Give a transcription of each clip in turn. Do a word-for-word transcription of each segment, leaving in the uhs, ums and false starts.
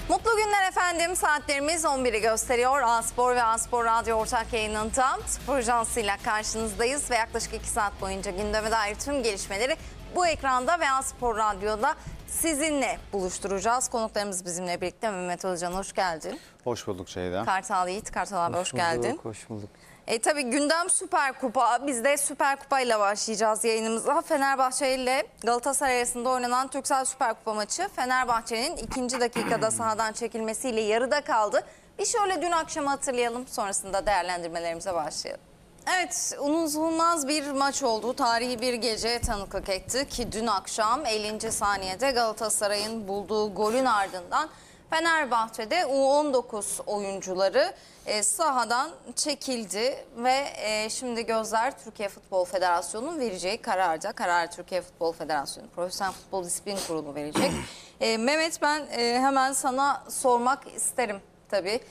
Mutlu günler efendim. Saatlerimiz on biri gösteriyor. A-Spor ve A-Spor Radyo ortak yayınında Spor Ajansı'yla karşınızdayız ve yaklaşık iki saat boyunca gündeme dair tüm gelişmeleri bu ekranda ve A-Spor Radyo'da sizinle buluşturacağız. Konuklarımız bizimle birlikte. Mehmet Özcan, hoş geldin. Hoş bulduk Şeyda. Kartal Yiğit, Kartal abi hoş, hoş geldin. Hoş bulduk. E tabii gündem Süper Kupa. Biz de Süper Kupa ile başlayacağız yayınımıza. Fenerbahçe ile Galatasaray arasında oynanan Türksel Süper Kupa maçı Fenerbahçe'nin ikinci dakikada sahadan çekilmesiyle yarıda kaldı. Bir şöyle dün akşam hatırlayalım, sonrasında değerlendirmelerimize başlayalım. Evet, unutulmaz bir maç oldu. Tarihi bir gece tanıklık etti ki dün akşam ellinci saniyede Galatasaray'ın bulduğu golün ardından Fenerbahçe'de U on dokuz oyuncuları e, sahadan çekildi ve e, şimdi gözler Türkiye Futbol Federasyonu'nun vereceği kararda. Karar Türkiye Futbol Federasyonu Profesyonel Futbol Disiplin Kurulu verecek. e, Mehmet, ben e, hemen sana sormak isterim tabii.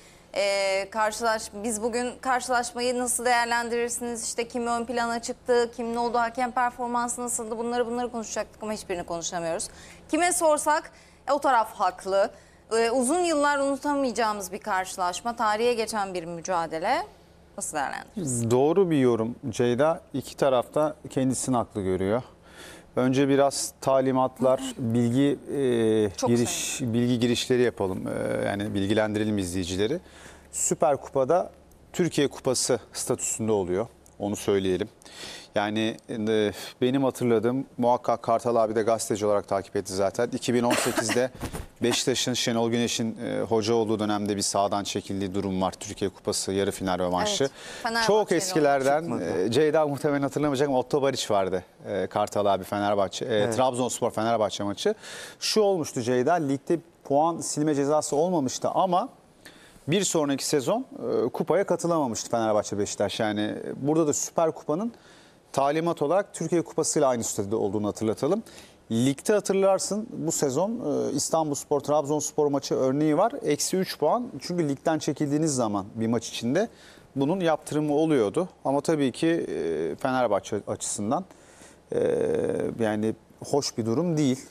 E, karşılaş, biz bugün karşılaşmayı nasıl değerlendirirsiniz? İşte kim ön plana çıktı, kim ne oldu, hakem performansı nasıldı, bunları bunları konuşacaktık ama hiçbirini konuşamıyoruz. Kime sorsak e, o taraf haklı. Ee, uzun yıllar unutamayacağımız bir karşılaşma, tarihe geçen bir mücadele. Nasıl değerlendiririz? Doğru bir yorum Ceyda. İki tarafta kendisini haklı görüyor. Önce biraz talimatlar, bilgi e, giriş, bilgi girişleri yapalım. E, yani bilgilendirelim izleyicileri. Süper Kupa'da Türkiye Kupası statüsünde oluyor. Onu söyleyelim. Yani e, benim hatırladığım, muhakkak Kartal abi de gazeteci olarak takip etti zaten. iki bin on sekizde Beşiktaş'ın Şenol Güneş'in e, hoca olduğu dönemde bir sahadan çekildiği durum var. Türkiye Kupası yarı final rövanşı. Evet, çok eskilerden e, Ceyda muhtemelen hatırlamayacak ama Otto Bariç vardı. E, Kartal abi Fenerbahçe, e, evet. Trabzonspor Fenerbahçe maçı. Şu olmuştu Ceyda, ligde puan silme cezası olmamıştı ama bir sonraki sezon e, kupaya katılamamıştı Fenerbahçe Beşiktaş. Yani burada da Süper Kupa'nın talimat olarak Türkiye Kupası ile aynı statüde olduğunu hatırlatalım. Ligde hatırlarsın bu sezon e, İstanbulspor Trabzonspor maçı örneği var. Eksi üç puan. Çünkü ligden çekildiğiniz zaman bir maç içinde bunun yaptırımı oluyordu. Ama tabii ki e, Fenerbahçe açısından e, yani hoş bir durum değil.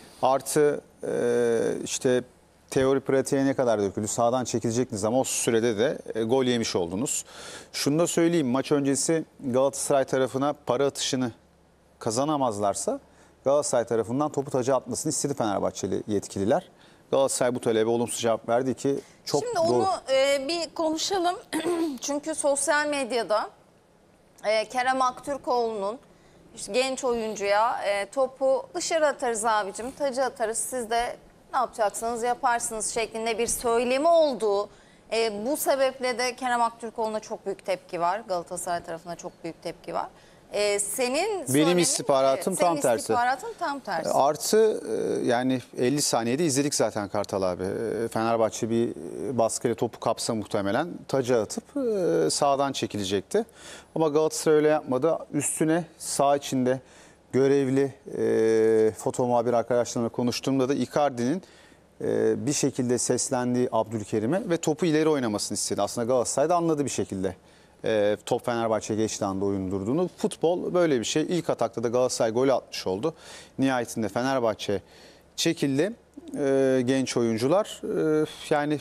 Artı e, işte teori pratiğe ne kadar döküldü? Sağdan çekilecektiniz ama o sürede de e, gol yemiş oldunuz. Şunu da söyleyeyim, maç öncesi Galatasaray tarafına para atışını kazanamazlarsa Galatasaray tarafından topu taca atmasını istedi Fenerbahçeli yetkililer. Galatasaray bu talebe olumsuz cevap verdi ki çok Şimdi doğru. onu e, bir konuşalım. Çünkü sosyal medyada e, Kerem Aktürkoğlu'nun işte genç oyuncuya e, topu dışarı atarız abicim, tacı atarız, siz de ne yapacaksınız yaparsınız şeklinde bir söylemi olduğu, e, bu sebeple de Kerem Aktürkoğlu'na çok büyük tepki var. Galatasaray tarafına çok büyük tepki var. E, senin Benim istihbaratım e, tam senin tersi. istihbaratın tam tersi. Artı e, yani elli saniyede izledik zaten Kartal abi. E, Fenerbahçe bir baskıyla topu kapsa muhtemelen taca atıp e, sağdan çekilecekti. Ama Galatasaray öyle yapmadı. Üstüne sağ içinde görevli e, foto muhabir arkadaşlarımla konuştuğumda da Icardi'nin e, bir şekilde seslendiği Abdülkerim'e ve topu ileri oynamasını istedi. Aslında Galatasaray da anladı bir şekilde. E, top Fenerbahçe'ye geçtiği anda oyun durduğunu. Futbol böyle bir şey. İlk atakta da Galatasaray golü atmış oldu. Nihayetinde Fenerbahçe çekildi. E, genç oyuncular e, yani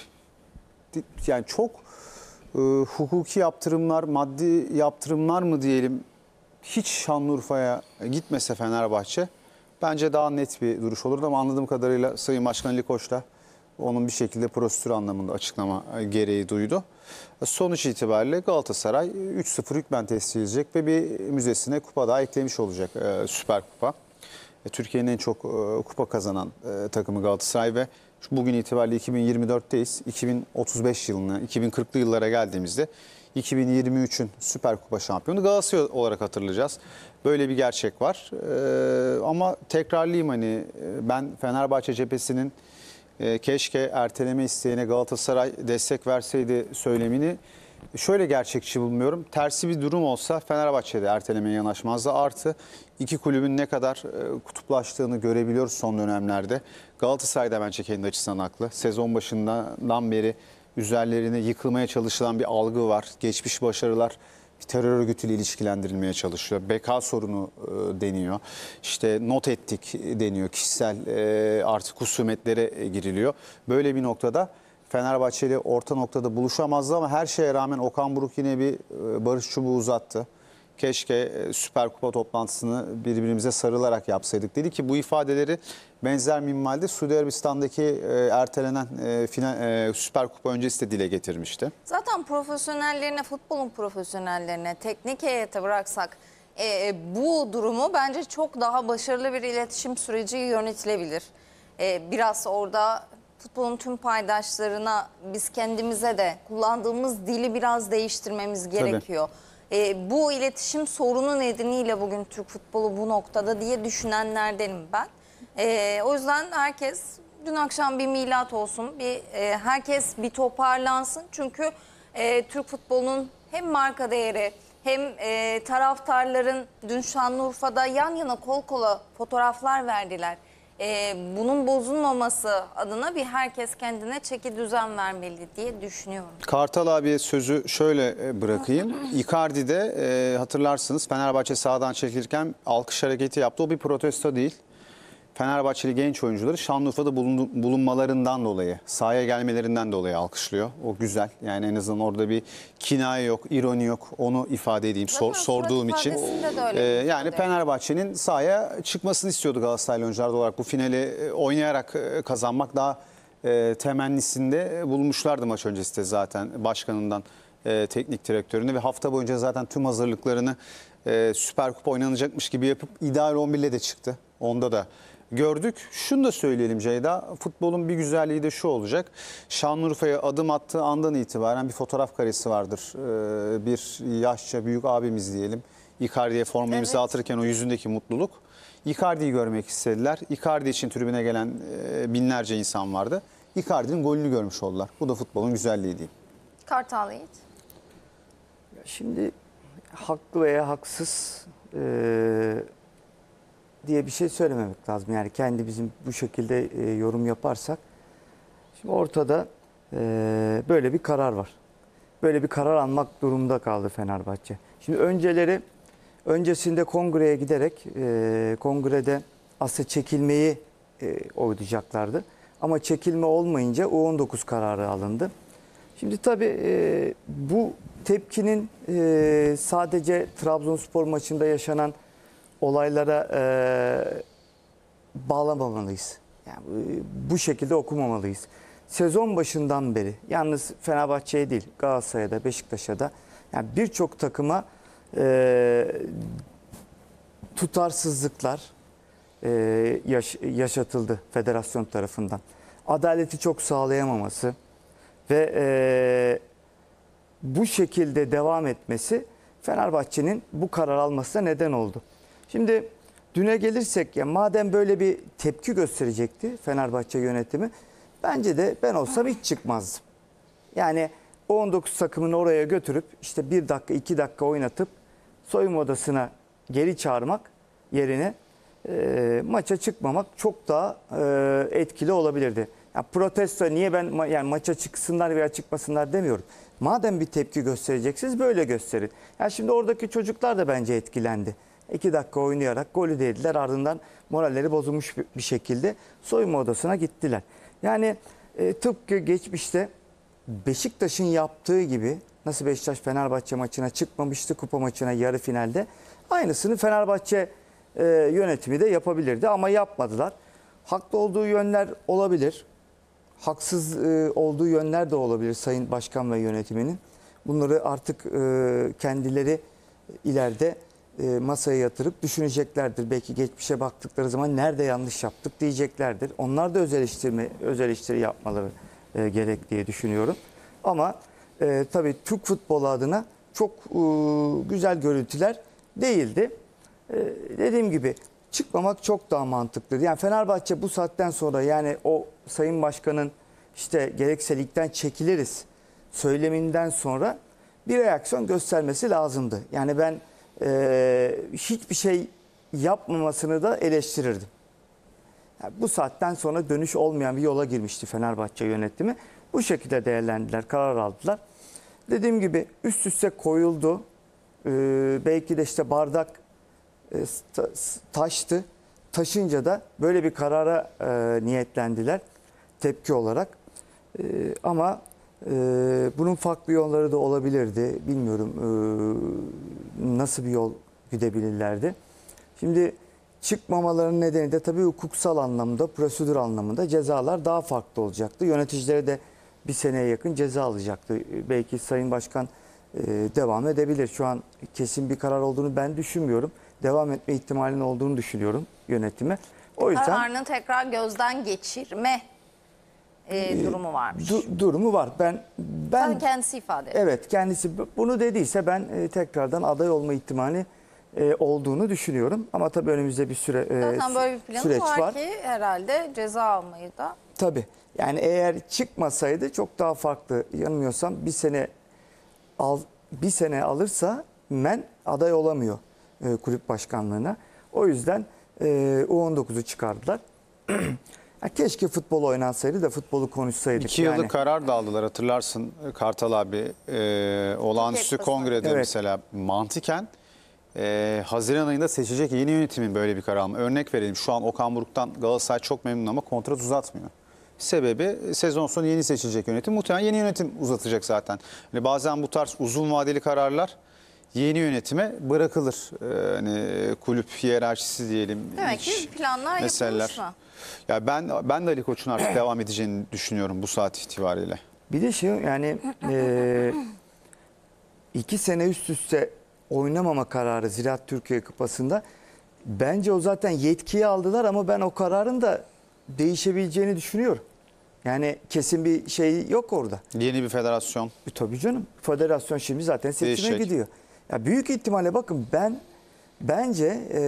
yani çok e, hukuki yaptırımlar, maddi yaptırımlar mı diyelim, hiç Şanlıurfa'ya gitmese Fenerbahçe bence daha net bir duruş olurdu ama anladığım kadarıyla Sayın Başkan Ali Koç da onun bir şekilde prosedür anlamında açıklama gereği duydu. Sonuç itibariyle Galatasaray üç sıfır hükmen tescil edecek ve bir müzesine kupa daha eklemiş olacak, e, Süper Kupa. E, Türkiye'nin en çok e, kupa kazanan e, takımı Galatasaray ve bugün itibariyle iki bin yirmi dörtteyiz. iki bin otuz beş yılına, iki bin kırklı yıllara geldiğimizde iki bin yirmi üçün Süper Kupa şampiyonu Galatasaray olarak hatırlayacağız. Böyle bir gerçek var. Ee, ama tekrarlayayım, hani ben Fenerbahçe cephesinin e, keşke erteleme isteğine Galatasaray destek verseydi söylemini şöyle gerçekçi bulmuyorum. Tersi bir durum olsa Fenerbahçe'de ertelemeye yanaşmazdı. Artı iki kulübün ne kadar e, kutuplaştığını görebiliyoruz son dönemlerde. Galatasaray da bence kendi açısından haklı. Sezon başından beri üzerlerine yıkılmaya çalışılan bir algı var. Geçmiş başarılar bir terör örgütüyle ilişkilendirilmeye çalışıyor. Beka sorunu e, deniyor. İşte not ettik deniyor. Kişisel e, artık husumetlere giriliyor. Böyle bir noktada Fenerbahçeli orta noktada buluşamazdı ama her şeye rağmen Okan Buruk yine bir e, barış çubuğu uzattı. Keşke e, Süper Kupa toplantısını birbirimize sarılarak yapsaydık dedi ki bu ifadeleri benzer minvalde Suudi Arabistan'daki e, ertelenen e, final, e, Süper Kupa öncesi de dile getirmişti. Zaten profesyonellerine, futbolun profesyonellerine, teknik heyete bıraksak e, bu durumu bence çok daha başarılı bir iletişim süreci yönetilebilir. E, biraz orada futbolun tüm paydaşlarına biz kendimize de kullandığımız dili biraz değiştirmemiz gerekiyor. E, bu iletişim sorunu nedeniyle bugün Türk futbolu bu noktada diye düşünenlerdenim ben. E, o yüzden herkes dün akşam bir milat olsun, bir e, herkes bir toparlansın. Çünkü e, Türk futbolunun hem marka değeri hem e, taraftarların dün Şanlıurfa'da yan yana kol kola fotoğraflar verdiler. E, bunun bozulmaması adına bir herkes kendine çeki düzen vermeli diye düşünüyorum. Kartal abiye sözü şöyle e, bırakayım. Icardi'de e, hatırlarsınız Fenerbahçe sahadan çekilirken alkış hareketi yaptı. O bir protesto değil. Fenerbahçeli genç oyuncuları Şanlıurfa'da bulundu, bulunmalarından dolayı, sahaya gelmelerinden dolayı alkışlıyor. O güzel. Yani en azından orada bir kinaye yok, ironi yok. Onu ifade edeyim sor, Zaten sorduğum surat için. ifadesinde de öyle Ee, bir yani ifade. Fenerbahçe'nin sahaya çıkmasını istiyordu Galatasaraylı oyuncular olarak. Bu finali e, oynayarak e, kazanmak daha e, temennisinde bulmuşlardı maç öncesi de zaten başkanından e, teknik direktörüne ve hafta boyunca zaten tüm hazırlıklarını e, Süper Kupa oynanacakmış gibi yapıp ideal on bir ile de çıktı. Onda da gördük. Şunu da söyleyelim Ceyda. Futbolun bir güzelliği de şu olacak. Şanlıurfa'ya adım attığı andan itibaren bir fotoğraf karesi vardır. Ee, bir yaşça büyük abimiz diyelim. Icardi'ye forma Evet. imza atırken o yüzündeki mutluluk. Icardi'yi görmek istediler. Icardi için tribüne gelen e, binlerce insan vardı. Icardi'nin golünü görmüş oldular. Bu da futbolun güzelliği diyeyim. Kartal Yiğit. Şimdi haklı veya haksız e, diye bir şey söylememek lazım. Yani kendi bizim bu şekilde e, yorum yaparsak. Şimdi ortada e, böyle bir karar var. Böyle bir karar almak durumunda kaldı Fenerbahçe. Şimdi önceleri öncesinde kongreye giderek e, kongrede aslında çekilmeyi e, oylayacaklardı. Ama çekilme olmayınca U on dokuz kararı alındı. Şimdi tabii e, bu tepkinin e, sadece Trabzonspor maçında yaşanan olaylara e, bağlamamalıyız. Yani e, bu şekilde okumamalıyız. Sezon başından beri yalnız Fenerbahçe'ye değil Galatasaray'a da Beşiktaş'a da yani birçok takıma e, tutarsızlıklar e, yaş, yaşatıldı federasyon tarafından. Adaleti çok sağlayamaması ve e, bu şekilde devam etmesi Fenerbahçe'nin bu karar almasına neden oldu. Şimdi düne gelirsek ya madem böyle bir tepki gösterecekti Fenerbahçe yönetimi bence de ben olsam hiç çıkmazdım. Yani o on dokuz takımını oraya götürüp işte bir dakika iki dakika oynatıp soyunma odasına geri çağırmak yerine e, maça çıkmamak çok daha e, etkili olabilirdi. Yani protesto niye ben ma- yani maça çıksınlar veya çıkmasınlar demiyorum. Madem bir tepki göstereceksiniz böyle gösterin. Yani şimdi oradaki çocuklar da bence etkilendi. İki dakika oynayarak golü de yediler, ardından moralleri bozulmuş bir şekilde soyunma odasına gittiler. Yani e, tıpkı geçmişte Beşiktaş'ın yaptığı gibi nasıl Beşiktaş Fenerbahçe maçına çıkmamıştı kupa maçına yarı finalde. Aynısını Fenerbahçe e, yönetimi de yapabilirdi ama yapmadılar. Haklı olduğu yönler olabilir. Haksız e, olduğu yönler de olabilir Sayın Başkan ve yönetiminin. Bunları artık e, kendileri ileride e, masaya yatırıp düşüneceklerdir. Belki geçmişe baktıkları zaman nerede yanlış yaptık diyeceklerdir. Onlar da öz eleştirme, öz eleştiri yapmaları e, gerek diye düşünüyorum. Ama e, tabii Türk futbolu adına çok e, güzel görüntüler değildi. E, dediğim gibi çıkmamak çok daha mantıklı. Yani Fenerbahçe bu saatten sonra yani o Sayın Başkan'ın işte gerekse ligden çekiliriz söyleminden sonra bir reaksiyon göstermesi lazımdı. Yani ben e, hiçbir şey yapmamasını da eleştirirdim. Yani bu saatten sonra dönüş olmayan bir yola girmişti Fenerbahçe yönetimi. Bu şekilde değerlendiler, karar aldılar. Dediğim gibi üst üste koyuldu. Ee, belki de işte bardak e, ta- taştı. Taşınca da böyle bir karara e, niyetlendiler tepki olarak. E, ama e, bunun farklı yolları da olabilirdi. Bilmiyorum e, nasıl bir yol gidebilirlerdi. Şimdi çıkmamaların nedeni de tabii hukuksal anlamda, prosedür anlamında cezalar daha farklı olacaktı. Yöneticilere de bir seneye yakın ceza alacaktı. Belki Sayın Başkan e, devam edebilir. Şu an kesin bir karar olduğunu ben düşünmüyorum. Devam etme ihtimalinin olduğunu düşünüyorum yönetime. O yüzden Kararını tekrar gözden geçirme e, durumu varmış. du- durumu var. Ben ben Sen kendisi ifade etti. evet kendisi bunu dediyse ben e, tekrardan aday olma ihtimali e, olduğunu düşünüyorum. Ama tabii önümüzde bir süre e, Zaten böyle bir planı süreç var, var. ki herhalde ceza almayı da. Tabii. Yani eğer çıkmasaydı çok daha farklı. Yanılmıyorsam bir sene al bir sene alırsa men aday olamıyor e, kulüp başkanlığına. O yüzden e, U on dokuzu çıkardılar. Ya keşke futbol oynansaydı da futbolu konuşsaydık. İki yıllık yani. karar da aldılar, hatırlarsın Kartal abi. E, olağanüstü Türkiye Kupası. kongrede Evet. mesela mantıken e, Haziran ayında seçecek yeni yönetimin böyle bir karar alma. Örnek verelim, şu an Okan Buruk'tan Galatasaray çok memnun ama kontrat uzatmıyor. Sebebi sezon sonu yeni seçilecek yönetim. Muhtemelen yeni yönetim uzatacak zaten. Yani bazen bu tarz uzun vadeli kararlar yeni yönetime bırakılır. Ee, hani kulüp hiyerarşisi diyelim. Demek iç ki planlar meseleler. yapılmış mı? Ya ben ben de Ali Koç'un artık devam edeceğini düşünüyorum bu saat itibariyle. Bir de şey yani e, iki sene üst üste oynamama kararı Ziraat Türkiye Kupası'nda bence o zaten yetkiyi aldılar ama ben o kararın da değişebileceğini düşünüyorum. Yani kesin bir şey yok orada. Yeni bir federasyon. E, tabii canım. Federasyon şimdi zaten seçime Değişecek. gidiyor. Ya büyük ihtimalle bakın ben bence e,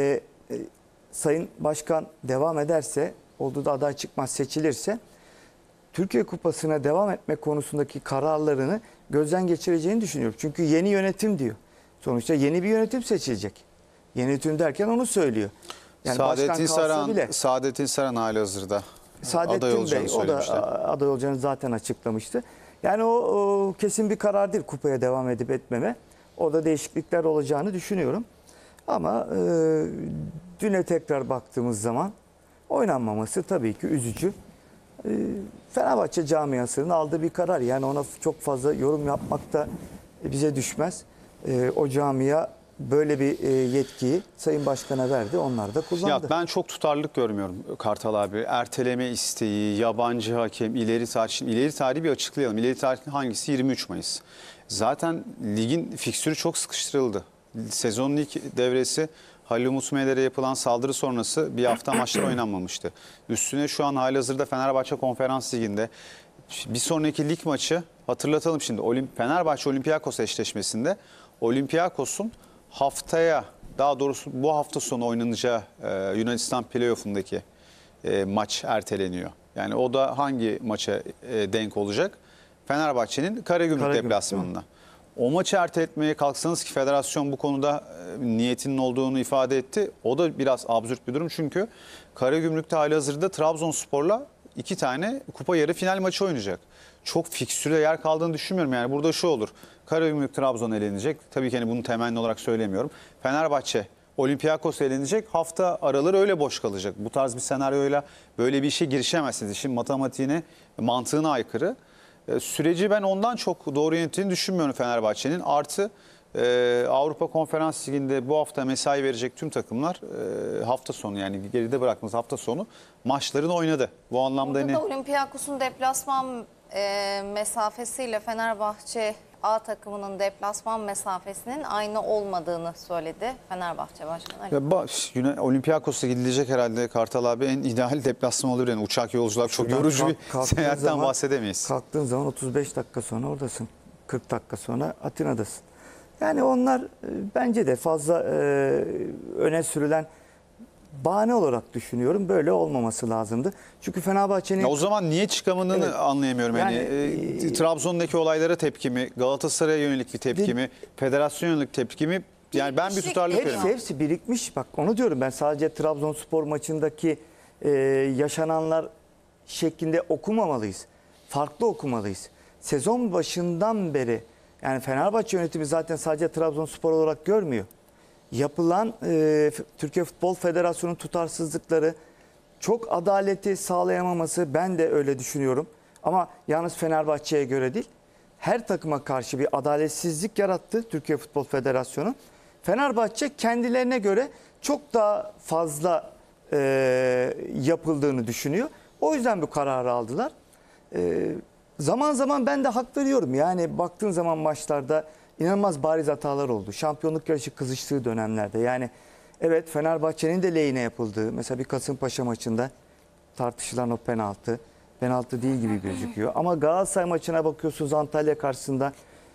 e, Sayın Başkan devam ederse, olduğu da aday çıkmaz seçilirse Türkiye Kupası'na devam etme konusundaki kararlarını gözden geçireceğini düşünüyorum. Çünkü yeni yönetim diyor. Sonuçta yeni bir yönetim seçilecek. Yeni yönetim derken onu söylüyor. Yani başkan Saadettin kalsa Saran, bile. Saadettin Saran halihazırda aday Saadettin olacağını Bey o da söylemişti. a, aday olacağını zaten açıklamıştı. Yani o, o kesin bir karar değil kupaya devam edip etmeme. Orada değişiklikler olacağını düşünüyorum. Ama e, düne tekrar baktığımız zaman oynanmaması tabii ki üzücü. E, Fenerbahçe camiasının aldığı bir karar. Yani ona çok fazla yorum yapmak da bize düşmez. E, o camia böyle bir e, yetkiyi Sayın Başkan'a verdi. Onlar da kullandı. Ya ben çok tutarlılık görmüyorum Kartal abi. Erteleme isteği, yabancı hakem, ileri tarih. Şimdi ileri tarihi bir açıklayalım. İleri tarih hangisi? yirmi üç Mayıs. Zaten ligin fikstürü çok sıkıştırıldı. Sezonun ilk devresi Halil Umut Meler'e yapılan saldırı sonrası bir hafta maçlar oynanmamıştı. Üstüne şu an halihazırda Fenerbahçe Konferans Ligi'nde bir sonraki lig maçı, hatırlatalım şimdi, Olimp Fenerbahçe Olympiakos eşleşmesinde Olympiakos'un haftaya, daha doğrusu bu hafta sonu oynanacağı e, Yunanistan playoff'undaki e, maç erteleniyor. Yani o da hangi maça e, denk olacak? Fenerbahçe'nin Karagümrük Karagümrük, deplasmanına. O maçı erteletmeye kalksanız, ki federasyon bu konuda e, niyetinin olduğunu ifade etti. O da biraz absürt bir durum, çünkü Karagümrük'te halihazırda Trabzonspor'la iki tane kupa yarı final maçı oynayacak. Çok fikstürde yer kaldığını düşünmüyorum. Yani burada şu olur: Karagümrük Trabzon elenecek. Tabii ki hani bunu temenni olarak söylemiyorum. Fenerbahçe Olympiakos elenecek. Hafta araları öyle boş kalacak. Bu tarz bir senaryoyla böyle bir işe girişemezsiniz. İşin matematiğine, mantığına aykırı. E, süreci ben ondan çok doğru yönettiğini düşünmüyorum Fenerbahçe'nin. Artı e, Avrupa Konferans Ligi'nde bu hafta mesai verecek tüm takımlar e, hafta sonu, yani geride bıraktığımız hafta sonu maçlarını oynadı. Bu anlamda Burada hani... da Olympiakos'un deplasman e, mesafesiyle Fenerbahçe A takımının deplasman mesafesinin aynı olmadığını söyledi Fenerbahçe Başkanı Ali. Ya ba- Yunan- Olympiakos'a gidilecek herhalde Kartal abi, en ideal deplasman olur. Yani uçak yolculuğu çok Şuradan yorucu bir kalk- kalktığın seyahatten zaman- bahsedemeyiz. Kalktığın zaman otuz beş dakika sonra oradasın. kırk dakika sonra Atina'dasın. Yani onlar e, bence de fazla e, öne sürülen bahane olarak düşünüyorum. Böyle olmaması lazımdı. Çünkü Fenerbahçe'nin... Ya o zaman niye çıkamadığını Evet. anlayamıyorum. Yani, Yani, e, e, Trabzon'daki olaylara tepki mi, Galatasaray'a yönelik bir tepki De- mi, federasyona yönelik tepki mi? Yani ben bir Birikmişlik tutarlılık hepsi- veriyorum. Hepsi, hepsi birikmiş. Bak onu diyorum ben, sadece Trabzonspor maçındaki e, yaşananlar şeklinde okumamalıyız. Farklı okumalıyız. Sezon başından beri Yani Fenerbahçe yönetimi zaten sadece Trabzonspor olarak görmüyor. Yapılan e, Türkiye Futbol Federasyonu'nun tutarsızlıkları, çok adaleti sağlayamaması, ben de öyle düşünüyorum. Ama yalnız Fenerbahçe'ye göre değil, her takıma karşı bir adaletsizlik yarattı Türkiye Futbol Federasyonu. Fenerbahçe kendilerine göre çok daha fazla e, yapıldığını düşünüyor. O yüzden bu kararı aldılar. E, zaman zaman ben de hak veriyorum. Yani baktığın zaman maçlarda inanılmaz bariz hatalar oldu. Şampiyonluk yarışı kızıştığı dönemlerde. Yani evet, Fenerbahçe'nin de lehine yapıldığı, mesela bir Kasımpaşa maçında tartışılan o penaltı, penaltı değil gibi gözüküyor. Ama Galatasaray maçına bakıyorsunuz, Antalya karşısında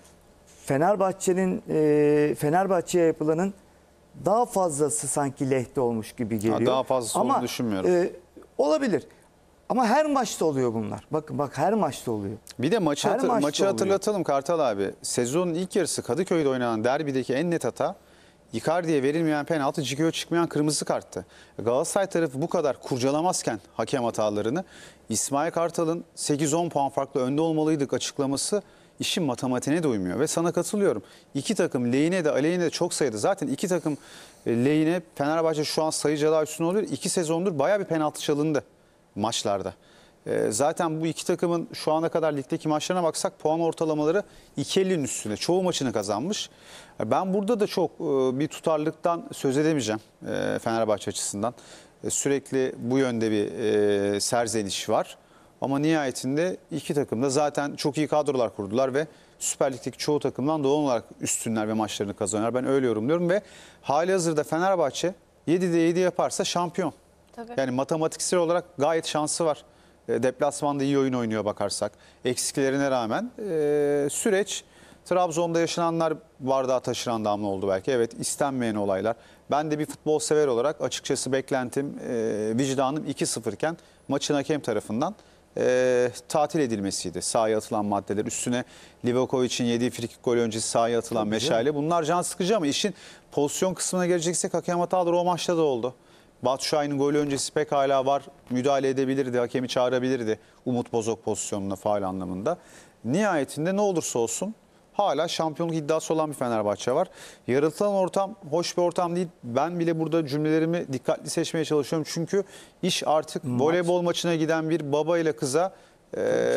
Fenerbahçe'nin e, Fenerbahçe'ye yapılanın daha fazlası sanki lehte olmuş gibi geliyor. Ha, daha fazlası Ama, olduğunu düşünmüyorum. E, olabilir. Ama her maçta oluyor bunlar. Bakın bak, her maçta oluyor. Bir de maçı, Her hatır- maçta maçı oluyor. hatırlatalım Kartal abi. Sezonun ilk yarısı Kadıköy'de oynanan derbideki en net hata Icardi'ye verilmeyen penaltı, Cigo'ya çıkmayan kırmızı karttı. Galatasaray tarafı bu kadar kurcalamazken hakem hatalarını, İsmail Kartal'ın sekiz on puan farklı önde olmalıydık açıklaması işin matematiğine de uymuyor. Ve sana katılıyorum. İki takım lehine de aleyhine de çok sayıda. Zaten iki takım e, lehine Fenerbahçe şu an sayıca daha üstün oluyor. İki sezondur bayağı bir penaltı çalındı maçlarda. E, zaten bu iki takımın şu ana kadar ligdeki maçlarına baksak puan ortalamaları iki ellinin üstünde. Çoğu maçını kazanmış. E, ben burada da çok e, bir tutarlılıktan söz edemeyeceğim e, Fenerbahçe açısından. E, sürekli bu yönde bir e, serzeniş var. Ama nihayetinde iki takım da zaten çok iyi kadrolar kurdular ve Süper Lig'deki çoğu takımdan doğal olarak üstünler ve maçlarını kazanıyorlar. Ben öyle yorumluyorum ve hali hazırda Fenerbahçe yedide yedi yaparsa şampiyon. Tabii. Yani matematiksel olarak gayet şansı var. E, deplasmanda iyi oyun oynuyor bakarsak. Eksiklerine rağmen e, süreç, Trabzon'da yaşananlar bardağa taşıran damla oldu belki. Evet, istenmeyen olaylar. Ben de bir futbol sever olarak açıkçası beklentim, e, vicdanım iki sıfır iken maçın hakem tarafından e, tatil edilmesiydi. Sahaya atılan maddeler, üstüne Livakovic'in yediği frikik gol öncesi sahaya atılan meşale. Bunlar can sıkıcı ama işin pozisyon kısmına geleceksek hakem hataları o maçta da oldu. Batu Şahin'in golü öncesi pek hala var. Müdahale edebilirdi, hakemi çağırabilirdi. Umut Bozok pozisyonuna faul anlamında. Nihayetinde ne olursa olsun hala şampiyonluk iddiası olan bir Fenerbahçe var. Yaratılan ortam hoş bir ortam değil. Ben bile burada cümlelerimi dikkatli seçmeye çalışıyorum. Çünkü iş artık Maç. voleybol maçına giden bir baba ile kıza, e,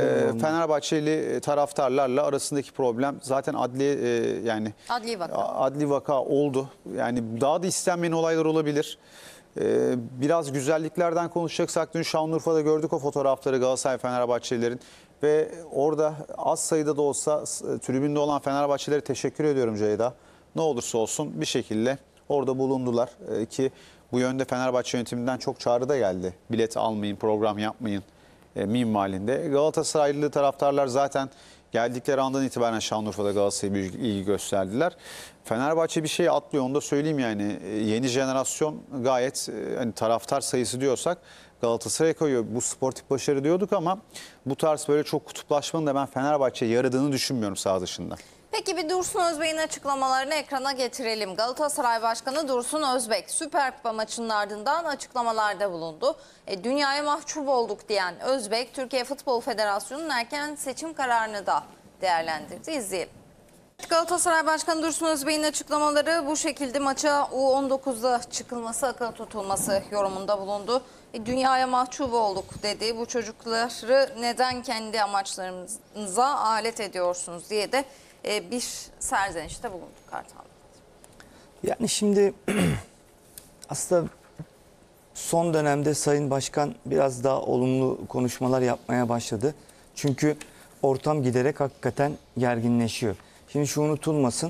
Fenerbahçeli taraftarlarla arasındaki problem zaten adli e, yani Adli vaka. adli vaka oldu. Yani daha da istenmeyen olaylar olabilir. Ee, biraz güzelliklerden konuşacaksak dün Şanlıurfa'da gördük o fotoğrafları Galatasaray Fenerbahçelilerin ve orada az sayıda da olsa tribünde olan Fenerbahçelilere teşekkür ediyorum Ceyda. Ne olursa olsun bir şekilde orada bulundular ee, ki bu yönde Fenerbahçe yönetiminden çok çağrı da geldi. Bilet almayın, program yapmayın e, minvalinde. Galatasaraylı taraftarlar zaten geldikleri andan itibaren Şanlıurfa'da Galatasaray'a büyük ilgi gösterdiler. Fenerbahçe bir şey atlıyor, onu da söyleyeyim yani. Yeni jenerasyon gayet, hani taraftar sayısı diyorsak Galatasaray'a koyuyor. Bu sportif başarı diyorduk ama bu tarz böyle çok kutuplaşmanın da ben Fenerbahçe'ye yaradığını düşünmüyorum saha dışında. Peki bir Dursun Özbek'in açıklamalarını ekrana getirelim. Galatasaray Başkanı Dursun Özbek Süper Kupa maçının ardından açıklamalarda bulundu. E, dünyaya mahcup olduk diyen Özbek, Türkiye Futbol Federasyonu'nun erken seçim kararını da değerlendirdi. İzleyelim. Galatasaray Başkanı Dursun Özbek'in açıklamaları bu şekilde. Maça U on dokuzda çıkılması, akıl tutulması yorumunda bulundu. E, dünyaya mahcup olduk dedi. Bu çocukları neden kendi amaçlarınıza alet ediyorsunuz diye de e, bir serzenişte bulundu Kartal. Yani şimdi aslında son dönemde Sayın Başkan biraz daha olumlu konuşmalar yapmaya başladı. Çünkü ortam giderek hakikaten gerginleşiyor. Şimdi şu unutulmasın,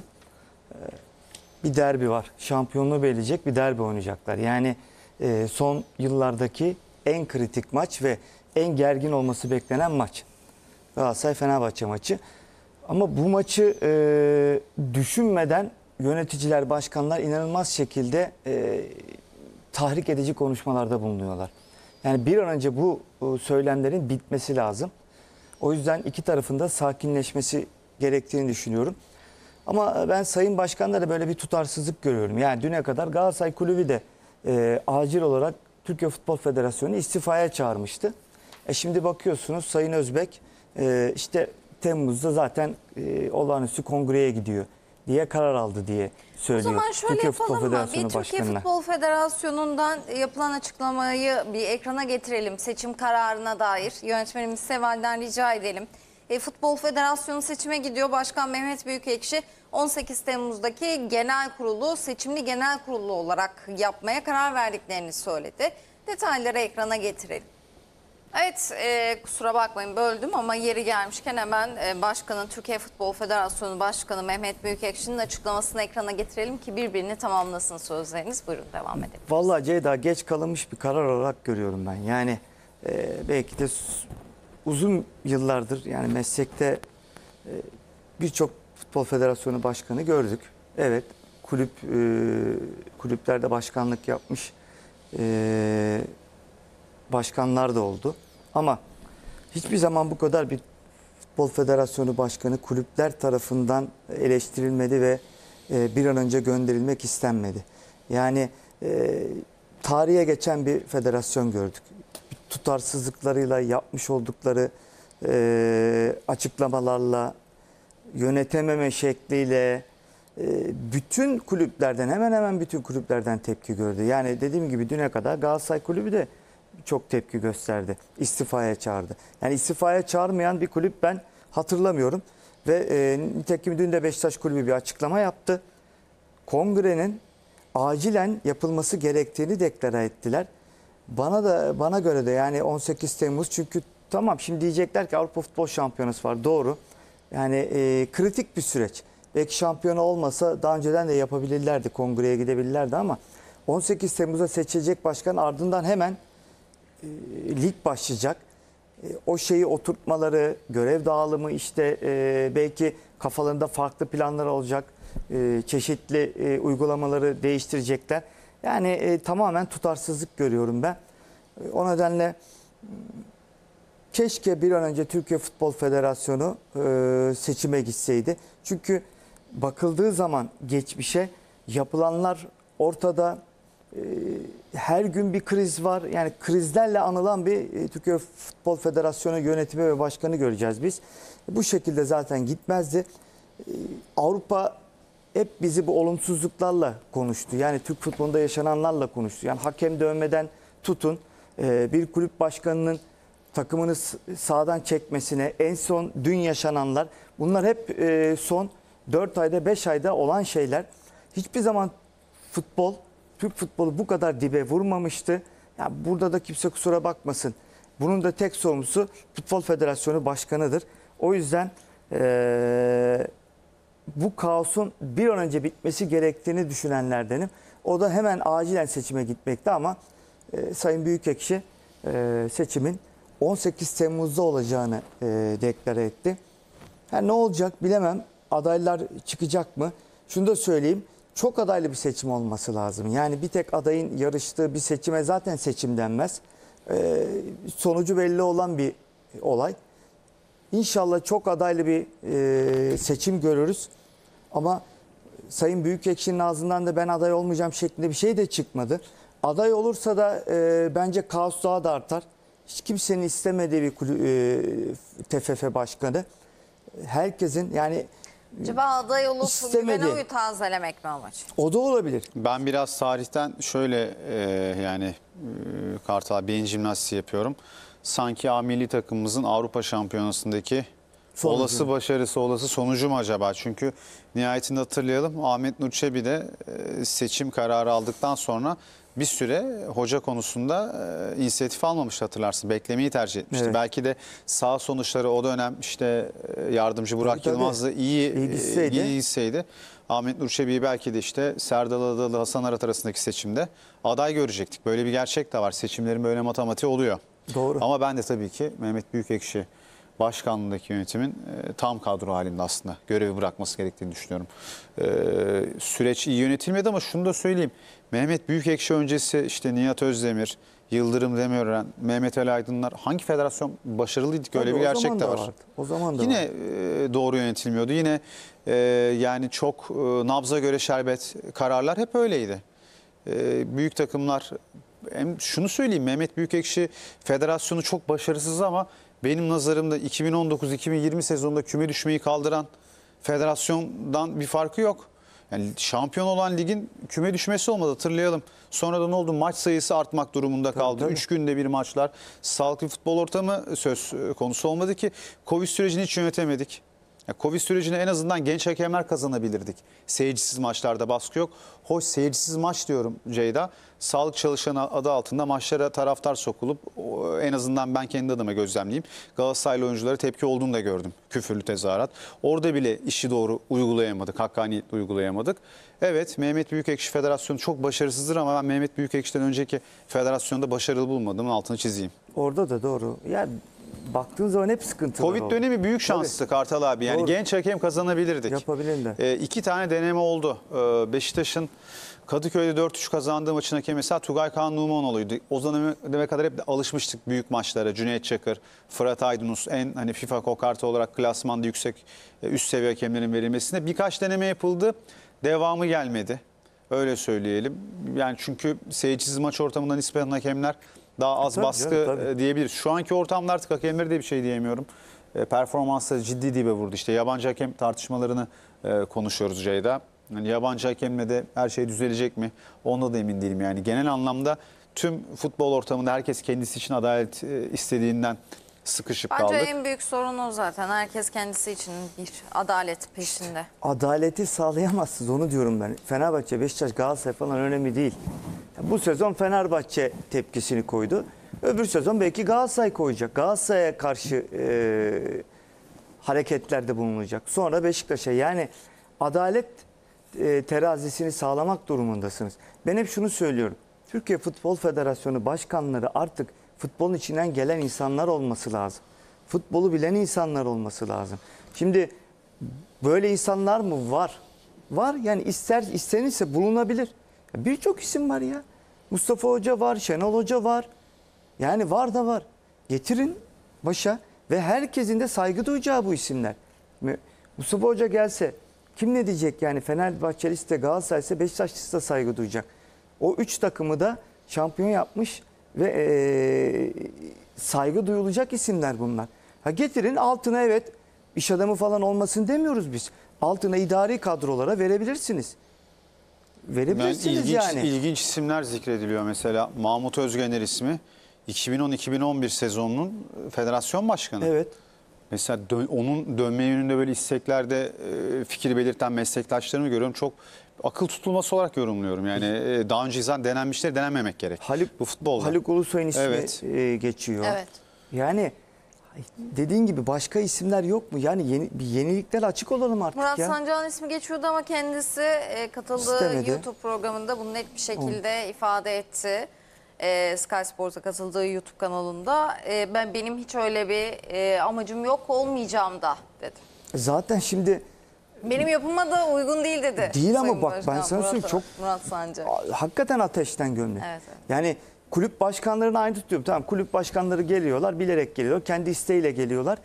bir derbi var. Şampiyonluğu belirleyecek bir derbi oynayacaklar. Yani son yıllardaki en kritik maç ve en gergin olması beklenen maç. Galatasaray-Fenerbahçe maçı. Ama bu maçı e, düşünmeden yöneticiler, başkanlar inanılmaz şekilde e, tahrik edici konuşmalarda bulunuyorlar. Yani bir an önce bu e, söylemlerin bitmesi lazım. O yüzden iki tarafın da sakinleşmesi gerektiğini düşünüyorum. Ama ben Sayın Başkan'da da böyle bir tutarsızlık görüyorum. Yani düne kadar Galatasaray Kulübü de e, acil olarak Türkiye Futbol Federasyonu istifaya çağırmıştı. E şimdi bakıyorsunuz Sayın Özbek e, işte Temmuz'da zaten e, olağanüstü kongreye gidiyor diye karar aldı diye O söylüyor. zaman şöyle Türkiye yapalım Futbol mı? Bir Federasyonu Türkiye Başkanı'na. Futbol Federasyonu'ndan yapılan açıklamayı bir ekrana getirelim. Seçim kararına dair yönetmenimiz Seval'den rica edelim. E, Futbol Federasyonu seçime gidiyor. Başkan Mehmet Büyükekşi on sekiz Temmuz'daki genel kurulu seçimli genel kurulu olarak yapmaya karar verdiklerini söyledi. Detayları ekrana getirelim. Evet, e, kusura bakmayın böldüm ama yeri gelmişken hemen e, Başkanın, Türkiye Futbol Federasyonu Başkanı Mehmet Büyükekşi'nin açıklamasını ekrana getirelim ki birbirini tamamlasın sözleriniz. Buyurun devam edelim. Vallahi Ceyda, geç kalınmış bir karar olarak görüyorum ben. Yani e, belki de uzun yıllardır yani meslekte e, birçok futbol federasyonu başkanı gördük. Evet, kulüp e, kulüplerde başkanlık yapmış e, başkanlar da oldu. Ama hiçbir zaman bu kadar bir futbol federasyonu başkanı kulüpler tarafından eleştirilmedi ve e, bir an önce gönderilmek istenmedi. Yani e, tarihe geçen bir federasyon gördük. Tutarsızlıklarıyla, yapmış oldukları e, açıklamalarla, yönetememe şekliyle e, bütün kulüplerden, hemen hemen bütün kulüplerden tepki gördü. Yani dediğim gibi düne kadar Galatasaray Kulübü de çok tepki gösterdi. İstifaya çağırdı. Yani istifaya çağırmayan bir kulüp ben hatırlamıyorum. Ve e, nitekim dün de Beşiktaş Kulübü bir açıklama yaptı. Kongrenin acilen yapılması gerektiğini deklare ettiler. Bana da bana göre de yani on sekiz Temmuz, çünkü tamam şimdi diyecekler ki Avrupa Futbol Şampiyonası var. Doğru. Yani e, kritik bir süreç. Belki şampiyona olmasa daha önceden de yapabilirlerdi. Kongreye gidebilirlerdi ama on sekiz Temmuz'da seçilecek başkan, ardından hemen e, lig başlayacak. E, o şeyi oturtmaları, görev dağılımı, işte e, belki kafalarında farklı planlar olacak. E, çeşitli e, uygulamaları değiştirecekler. Yani e, tamamen tutarsızlık görüyorum ben. E, o nedenle keşke bir an önce Türkiye Futbol Federasyonu e, seçime gitseydi. Çünkü bakıldığı zaman geçmişe yapılanlar ortada. E, her gün bir kriz var. Yani krizlerle anılan bir e, Türkiye Futbol Federasyonu yönetimi ve başkanı göreceğiz biz. Bu şekilde zaten gitmezdi. E, Avrupa hep bizi bu olumsuzluklarla konuştu. Yani Türk futbolunda yaşananlarla konuştu. Yani hakem dövmeden tutun, e, bir kulüp başkanının takımını sağdan çekmesine, en son dün yaşananlar, bunlar hep e, son dört ayda beş ayda olan şeyler. Hiçbir zaman futbol, Türk futbolu bu kadar dibe vurmamıştı. Ya burada da kimse kusura bakmasın. Bunun da tek sorumlusu Futbol Federasyonu Başkanı'dır. O yüzden e, bu kaosun bir an önce bitmesi gerektiğini düşünenlerdenim. O da hemen acilen seçime gitmekte ama e, Sayın Büyükekşi e, seçimin on sekiz Temmuz'da olacağını e, deklare etti. Yani ne olacak bilemem. Adaylar çıkacak mı? Şunu da söyleyeyim. Çok adaylı bir seçim olması lazım. Yani bir tek adayın yarıştığı bir seçime zaten seçim denmez. E, sonucu belli olan bir olay. İnşallah çok adaylı bir e, seçim görürüz. Ama Sayın Büyükekşi'nin ağzından da ben aday olmayacağım şeklinde bir şey de çıkmadı. Aday olursa da e, bence kaos daha da artar. Hiç kimsenin istemediği bir kulü, e, T F F başkanı. Herkesin yani Acaba aday olup istemedi. güvene oyu tazelemek mi amaç? O da olabilir. Ben biraz tarihten şöyle e, yani e, Kartal beyin jimnastiği yapıyorum. Sanki A milli takımımızın Avrupa Şampiyonası'ndaki Sonucu. olası başarısı, olası sonucu mu acaba? Çünkü nihayetinde hatırlayalım, Ahmet Nur Çebi de e, seçim kararı aldıktan sonra bir süre hoca konusunda e, inisiyatif almamıştı, hatırlarsın. Beklemeyi tercih etmişti. Evet. Belki de sağ sonuçları o dönem işte e, yardımcı Burak Tabii, tabii. Yılmaz'la iyi İyi gitseydi. e, iyi gitseydi Ahmet Nur Çebi'yi belki de işte Serdal Adalı, Hasan Arat arasındaki seçimde aday görecektik. Böyle bir gerçek de var. Seçimlerin böyle matematiği oluyor. Doğru. Ama ben de tabii ki Mehmet Büyükekşi başkanlığındaki yönetimin e, tam kadro halinde aslında görevi bırakması gerektiğini düşünüyorum. E, süreç iyi yönetilmedi ama şunu da söyleyeyim. Mehmet Büyükekşi öncesi işte Nihat Özdemir, Yıldırım Demirören, Mehmet Ali Aydınlar hangi federasyon başarılıydı ki? Öyle Tabii, bir o gerçek zaman de da var. vardı. O zaman da Yine vardı. e, doğru yönetilmiyordu. Yine e, yani çok e, nabza göre şerbet kararlar hep öyleydi. E, büyük takımlar, hem şunu söyleyeyim, Mehmet Büyükekşi federasyonu çok başarısız ama benim nazarımda iki bin on dokuz iki bin yirmi sezonunda küme düşmeyi kaldıran federasyondan bir farkı yok. Yani şampiyon olan ligin küme düşmesi olmadı, hatırlayalım. Sonra da ne oldu? Maç sayısı artmak durumunda kaldı. tabii. Üç günde bir maçlar. Sağlıklı futbol ortamı söz konusu olmadı ki. Covid sürecini hiç yönetemedik. Ya Covid sürecini en azından genç hakemler kazanabilirdik. Seyircisiz maçlarda baskı yok. Hoş seyircisiz maç diyorum Ceyda. Sağlık çalışanı adı altında maçlara taraftar sokulup o, en azından ben kendi adıma gözlemleyeyim. Galatasaraylı oyunculara tepki olduğunu da gördüm. Küfürlü tezahürat. Orada bile işi doğru uygulayamadık. Hakkaniyetle uygulayamadık. Evet, Mehmet Büyükekşi Federasyonu çok başarısızdır ama ben Mehmet Büyükekşi'den önceki federasyonda başarılı bulmadığımın altını çizeyim. Orada da doğru. Yani baktığın zaman hep sıkıntılar Covid oldu. dönemi büyük şanstı Kartal abi. Yani Doğru. genç hakem kazanabilirdik. Yapabilirdi. E, iki tane deneme oldu. E, Beşiktaş'ın Kadıköy'de dört üç kazandığı maçın hakemi mesela Tugay Kaan Numanoğlu'ydu. O döneme kadar hep de alışmıştık büyük maçlara. Cüneyt Çakır, Fırat Aydınus en hani FIFA kokartı olarak klasmanda yüksek e, üst seviye hakemlerin verilmesine. Birkaç deneme yapıldı. Devamı gelmedi. Öyle söyleyelim. Yani çünkü seyircisiz maç ortamından nispeten hakemler daha az Tabii baskı canım, tabii. e, diyebiliriz. Şu anki ortamda artık hakemlere de bir şey diyemiyorum. E, performansları ciddi dibe vurdu. İşte yabancı hakem tartışmalarını e, konuşuyoruz Ceyda. Yani yabancı hakemle de her şey düzelecek mi? Onda da emin değilim. Yani genel anlamda tüm futbol ortamında herkes kendisi için adalet e, istediğinden sıkışıp Bence kaldık. en büyük sorun o zaten. Herkes kendisi için bir adalet peşinde. Adaleti sağlayamazsınız, onu diyorum ben. Fenerbahçe, Beşiktaş, Galatasaray falan önemli değil. Bu sezon Fenerbahçe tepkisini koydu. Öbür sezon belki Galatasaray koyacak. Galatasaray'a karşı e, hareketlerde bulunacak. Sonra Beşiktaş'a, yani adalet e, terazisini sağlamak durumundasınız. Ben hep şunu söylüyorum. Türkiye Futbol Federasyonu başkanları artık futbolun içinden gelen insanlar olması lazım. Futbolu bilen insanlar olması lazım. Şimdi böyle insanlar mı var? Var, yani ister istenirse bulunabilir. Birçok isim var ya. Mustafa Hoca var, Şenol Hoca var. Yani var da var. Getirin başa ve herkesin de saygı duyacağı bu isimler. Mustafa Hoca gelse kim ne diyecek yani? Fenerbahçelisi de Galatasaray'sa Beşiktaşlısı da saygı duyacak. O üç takımı da şampiyon yapmış ve ee, saygı duyulacak isimler bunlar. Ha getirin altına, evet, iş adamı falan olmasın demiyoruz biz. Altına idari kadrolara verebilirsiniz. Ben Verebilirsiniz ilginç, yani. ilginç isimler zikrediliyor mesela. Mahmut Özgener ismi iki bin on iki bin on bir sezonunun federasyon başkanı. Evet. Mesela dön- onun dönme yönünde böyle isteklerde e, fikir belirten meslektaşlarımı görüyorum. Çok akıl tutulması olarak yorumluyorum. Yani e, daha önce zaten denenmişleri denememek gerek. Haluk, Bu futbolda. Haluk Ulusoy'un ismi Evet. e, geçiyor. Evet. Yani dediğin gibi başka isimler yok mu? Yani yeni, bir yenilikler açık olalım artık Murat ya. Sancak'ın ismi geçiyordu ama kendisi e, katıldığı İstemedi. YouTube programında bunu net bir şekilde ifade etti. E, Sky Sports'a katıldığı YouTube kanalında. E, ben benim hiç öyle bir e, amacım yok, olmayacağım da dedi. Zaten şimdi Benim yapıma da uygun değil dedi. Değil ama Sayın bak, Başkan ben sana Murat- söyleyeyim, çok- Murat Sancak. hakikaten ateşten gömlek. Evet, evet. Yani kulüp başkanlarını aynı tutuyorum. Tamam, kulüp başkanları geliyorlar, bilerek geliyorlar. Kendi isteğiyle geliyorlar.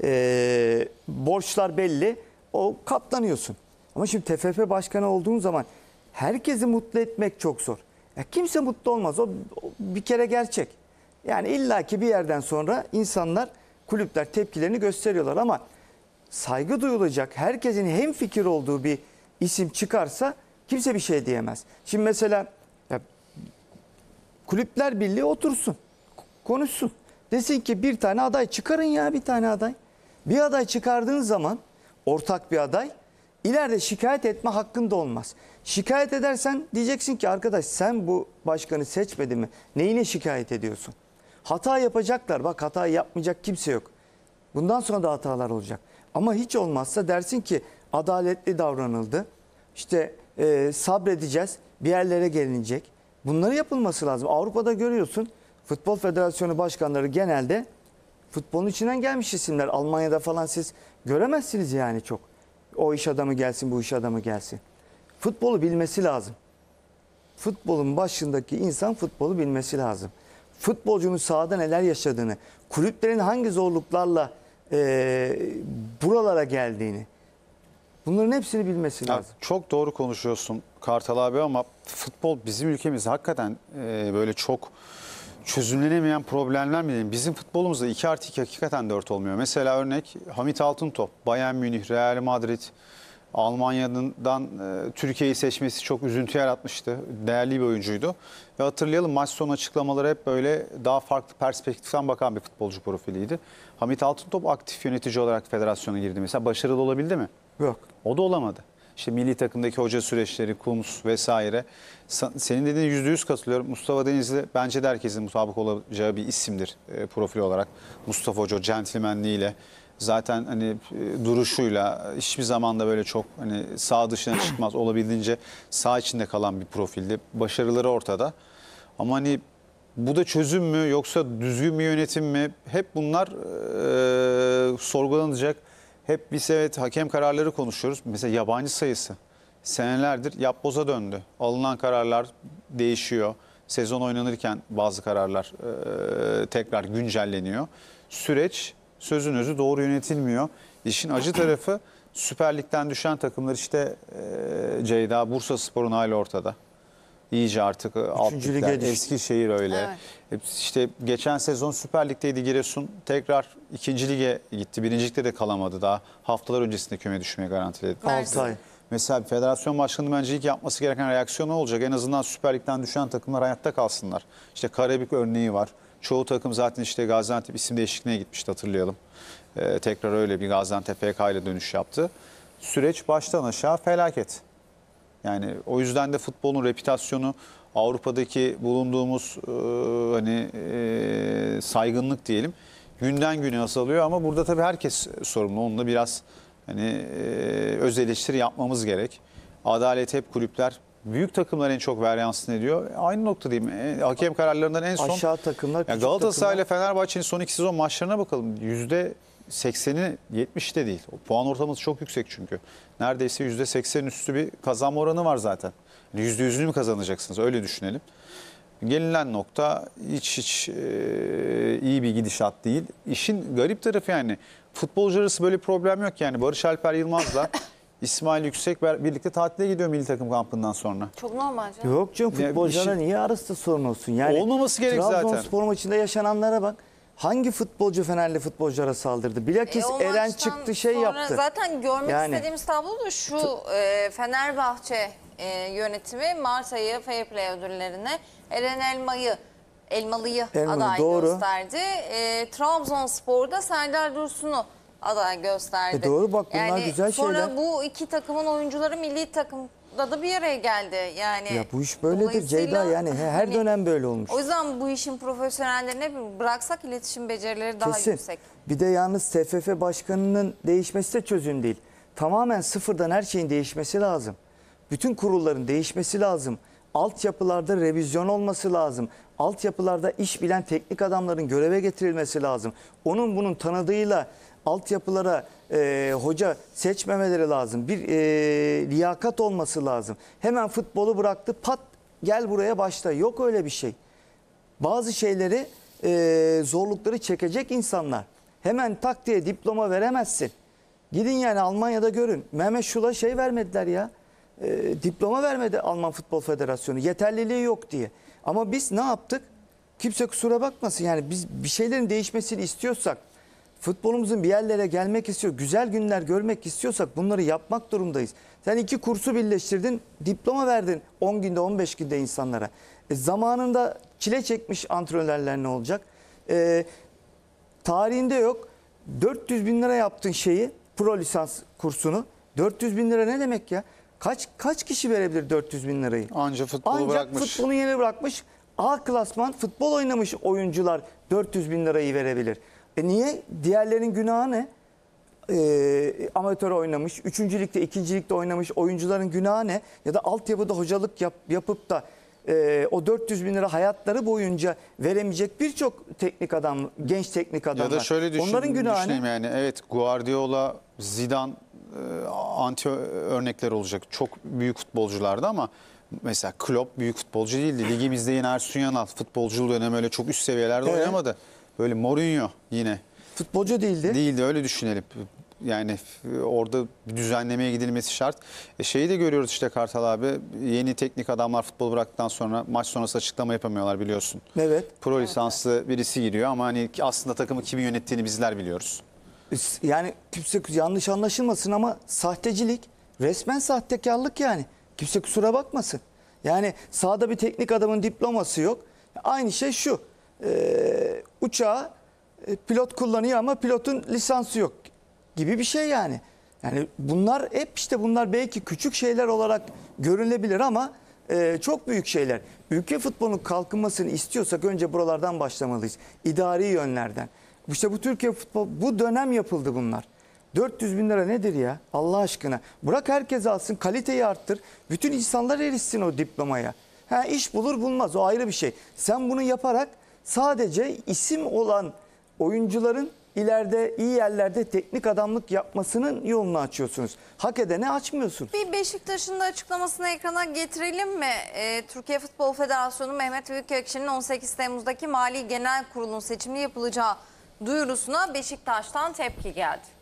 Ee, borçlar belli. O katlanıyorsun. Ama şimdi T F F başkanı olduğun zaman herkesi mutlu etmek çok zor. Ya kimse mutlu olmaz. O, o bir kere gerçek. Yani illaki bir yerden sonra insanlar, kulüpler tepkilerini gösteriyorlar ama saygı duyulacak, herkesin hemfikir olduğu bir isim çıkarsa kimse bir şey diyemez. Şimdi mesela ya, Kulüpler Birliği otursun, konuşsun. Desin ki bir tane aday çıkarın ya, bir tane aday. Bir aday çıkardığın zaman, ortak bir aday, ileride şikayet etme hakkın da olmaz. Şikayet edersen diyeceksin ki arkadaş sen bu başkanı seçmedin mi? Neyine şikayet ediyorsun? Hata yapacaklar. Bak, hata yapmayacak kimse yok. Bundan sonra da hatalar olacak. Ama hiç olmazsa dersin ki adaletli davranıldı. İşte e, sabredeceğiz. Bir yerlere gelinecek. Bunları yapılması lazım. Avrupa'da görüyorsun, Futbol Federasyonu başkanları genelde futbolun içinden gelmiş isimler. Almanya'da falan siz göremezsiniz yani çok. O iş adamı gelsin, bu iş adamı gelsin. Futbolu bilmesi lazım. Futbolun başındaki insan futbolu bilmesi lazım. Futbolcunun sahada neler yaşadığını, kulüplerin hangi zorluklarla e, buralara geldiğini, bunların hepsini bilmesi Ya, lazım. çok doğru konuşuyorsun Kartal abi ama futbol bizim ülkemizde hakikaten e, böyle çok çözümlenemeyen problemler mi diyeyim? Bizim futbolumuzda iki artı iki hakikaten dört olmuyor. Mesela örnek Hamit Altıntop, Bayern Münih, Real Madrid, Almanya'dan e, Türkiye'yi seçmesi çok üzüntü yaratmıştı. Değerli bir oyuncuydu. Ve hatırlayalım, maç sonu açıklamaları hep böyle daha farklı perspektiften bakan bir futbolcu profiliydi. Hamit Altıntop aktif yönetici olarak federasyona girdi. Mesela başarılı olabildi mi? Yok. O da olamadı. İşte milli takımdaki hoca süreçleri, Kumus vesaire. Sa- Senin dediğine yüzde yüz katılıyorum. Mustafa Denizli bence de herkesin mutabık olacağı bir isimdir e, profil olarak. Mustafa Hoca centilmenliğiyle, zaten hani e, duruşuyla hiçbir zaman da böyle çok hani sağ dışına çıkmaz, olabildiğince sağ içinde kalan bir profildi. Başarıları ortada. Ama hani bu da çözüm mü yoksa düzgün bir yönetim mi? Hep bunlar e, sorgulanacak. Hep biz evet hakem kararları konuşuyoruz. Mesela yabancı sayısı senelerdir yapboza döndü. Alınan kararlar değişiyor. Sezon oynanırken bazı kararlar e, tekrar güncelleniyor. Süreç sözün özü doğru yönetilmiyor. İşin acı tarafı Süper Lig'den düşen takımlar işte e, Ceyda, Bursaspor'un hali ortada. İyice artık alt Üçüncü ligler, lige düştü. Eskişehir öyle. Evet. Hep işte geçen sezon Süper Lig'deydi Giresun. Tekrar ikinci lige gitti. Birincilikte de kalamadı daha. Haftalar öncesinde küme düşmeye garantiledi. Mersin. altı ay. Mesela federasyon başkanı bence ilk yapması gereken reaksiyon ne olacak? En azından Süper Lig'den düşen takımlar hayatta kalsınlar. İşte Karabük örneği var. Çoğu takım zaten işte Gaziantep isim değişikliğine gitmişti, hatırlayalım. Ee, tekrar öyle bir Gaziantep F K ile dönüş yaptı. Süreç baştan aşağı felaket. Yani o yüzden de futbolun reputasyonu, Avrupa'daki bulunduğumuz e, hani e, saygınlık diyelim, günden güne azalıyor ama burada tabii herkes sorumlu. Onunla biraz hani e, öz eleştiri yapmamız gerek. Adalet hep kulüpler, büyük takımlar en çok varyansını ediyor. Aynı noktadayım. E, hakem kararlarından en son Aşağı takımlar, ya küçük Galatasaray ile takımlar. Fenerbahçe'nin son iki sezon maçlarına bakalım. Yüzde sekseni yetmiş de değil. O puan ortalaması çok yüksek çünkü. Neredeyse yüzde seksen üstü bir kazanma oranı var zaten. Yüzde yüzünü mü kazanacaksınız? Öyle düşünelim. Gelinen nokta hiç hiç e, iyi bir gidişat değil. İşin garip tarafı yani futbolcu arası böyle problem yok yani. Barış Alper Yılmaz'la İsmail Yüksek birlikte tatile gidiyor milli takım kampından sonra. Çok normal canım. Yok canım, Ya futbolculara işin- niye arası sorun olsun? Yani Olmaması gerek zaten. Trabzonspor maçında yaşananlara bak. Hangi futbolcu Fenerli futbolculara saldırdı? Bilakis E, o Eren maçtan çıktı şey sonra yaptı. Zaten görmek Yani- istediğimiz tablo da şu: e, Fenerbahçe e, yönetimi Mart ayı Fair Play ödüllerine Eren Elmalı Elmalı'yı Elmalı, aday doğru. gösterdi. E, Trabzonspor'da Serdar Dursun'u aday gösterdi. E, doğru, bak bunlar yani güzel sonra şeyler. bu iki takımın oyuncuları milli takımda da bir araya geldi. Yani Ya bu iş böyledir dolayısıyla Ceyda, yani he- her hani- dönem böyle olmuş. O yüzden bu işin profesyonellerine bir bıraksak iletişim becerileri daha Kesin. yüksek. Bir de yalnız T F F başkanının değişmesi de çözüm değil. Tamamen sıfırdan her şeyin değişmesi lazım. Bütün kurulların değişmesi lazım. Altyapılarda revizyon olması lazım. Altyapılarda iş bilen teknik adamların göreve getirilmesi lazım. Onun bunun tanıdığıyla altyapılara e, hoca seçmemeleri lazım. Bir e, liyakat olması lazım. Hemen futbolu bıraktı, pat gel buraya başla. Yok öyle bir şey. Bazı şeyleri e, zorlukları çekecek insanlar. Hemen tak diye diploma veremezsin. Gidin yani Almanya'da görün. Mehmet Şul'a şey vermediler ya. E, diploma vermedi Alman Futbol Federasyonu. Yeterliliği yok diye. Ama biz ne yaptık? Kimse kusura bakmasın. Yani biz bir şeylerin değişmesini istiyorsak, futbolumuzun bir yerlere gelmek istiyor, güzel günler görmek istiyorsak bunları yapmak durumdayız. Sen iki kursu birleştirdin, diploma verdin on günde on beş günde insanlara. E, zamanında çile çekmiş antrenörler ne olacak? E, tarihinde yok. dört yüz bin lira yaptığın şeyi, pro lisans kursunu. dört yüz bin lira ne demek ya? Kaç kaç kişi verebilir dört yüz bin lirayı? Anca futbolu Ancak bırakmış. futbolun yeni bırakmış, A klasman futbol oynamış oyuncular dört yüz bin lirayı verebilir. E niye? Diğerlerin günahı ne? Ee, amatör oynamış, üçüncü ligde, ikinci ligde oynamış oyuncuların günahı ne? Ya da altyapıda hocalık yap, yapıp da e, o dört yüz bin lira hayatları boyunca veremeyecek birçok teknik adam, genç teknik adamlar. Ya da şöyle düşün, Onların günahı düşüneyim ne? yani. Evet, Guardiola, Zidane e, anti örnekler olacak. Çok büyük futbolculardı ama mesela Klopp büyük futbolcu değildi. Ligimizde yine Ersun Yanal futbolculuğu dönemi öyle çok üst seviyelerde Evet. oynamadı. Böyle Mourinho yine Futbolcu değildi. değildi, öyle düşünelim. Yani orada bir düzenlemeye gidilmesi şart. E şeyi de görüyoruz işte Kartal abi. Yeni teknik adamlar futbol bıraktıktan sonra maç sonrası açıklama yapamıyorlar biliyorsun. Evet. Pro lisanslı birisi giriyor ama hani aslında takımı kimin yönettiğini bizler biliyoruz. Yani kimse yanlış anlaşılmasın ama sahtecilik, resmen sahtekarlık yani. Kimse kusura bakmasın. Yani sahada bir teknik adamın diploması yok. Aynı şey şu. E, uçağı e, pilot kullanıyor ama pilotun lisansı yok gibi bir şey yani. Yani bunlar hep işte bunlar belki küçük şeyler olarak görünebilir ama e, çok büyük şeyler. Ülke futbolunun kalkınmasını istiyorsak önce buralardan başlamalıyız. İdari yönlerden. İşte bu Türkiye futbol, bu dönem yapıldı bunlar. dört yüz bin lira nedir ya Allah aşkına? Bırak herkes alsın, kaliteyi arttır. Bütün insanlar erişsin o diplomaya. Ha, iş bulur bulmaz, o ayrı bir şey. Sen bunu yaparak sadece isim olan oyuncuların ileride iyi yerlerde teknik adamlık yapmasının yolunu açıyorsunuz. Hak edene açmıyorsunuz. Bir Beşiktaş'ın da açıklamasını ekrana getirelim mi? Ee, Türkiye Futbol Federasyonu Mehmet Büyükekşi'nin on sekiz Temmuz'daki Mali Genel Kurulu'nun seçimli yapılacağı duyurusuna Beşiktaş'tan tepki geldi.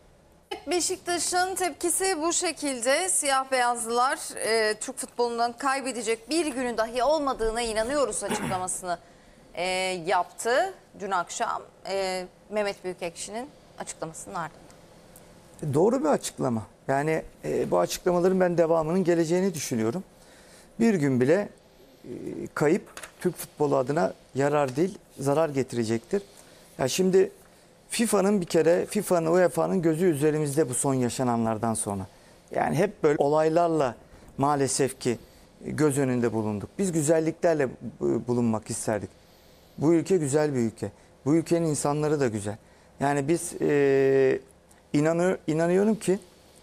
Beşiktaş'ın tepkisi bu şekilde. Siyah beyazlılar e, Türk futbolundan kaybedecek bir günü dahi olmadığına inanıyoruz açıklamasını e, yaptı dün akşam e, Mehmet Büyükekşi'nin açıklamasının ardından. Doğru bir açıklama. Yani e, bu açıklamaların ben devamının geleceğini düşünüyorum. Bir gün bile e, kayıp Türk futbolu adına yarar değil, zarar getirecektir. Ya şimdi FIFA'nın bir kere, FIFA'nın, U E F A'nın gözü üzerimizde bu son yaşananlardan sonra. Yani hep böyle olaylarla maalesef ki göz önünde bulunduk. Biz güzelliklerle bulunmak isterdik. Bu ülke güzel bir ülke. Bu ülkenin insanları da güzel. Yani biz e, inanıyor, inanıyorum ki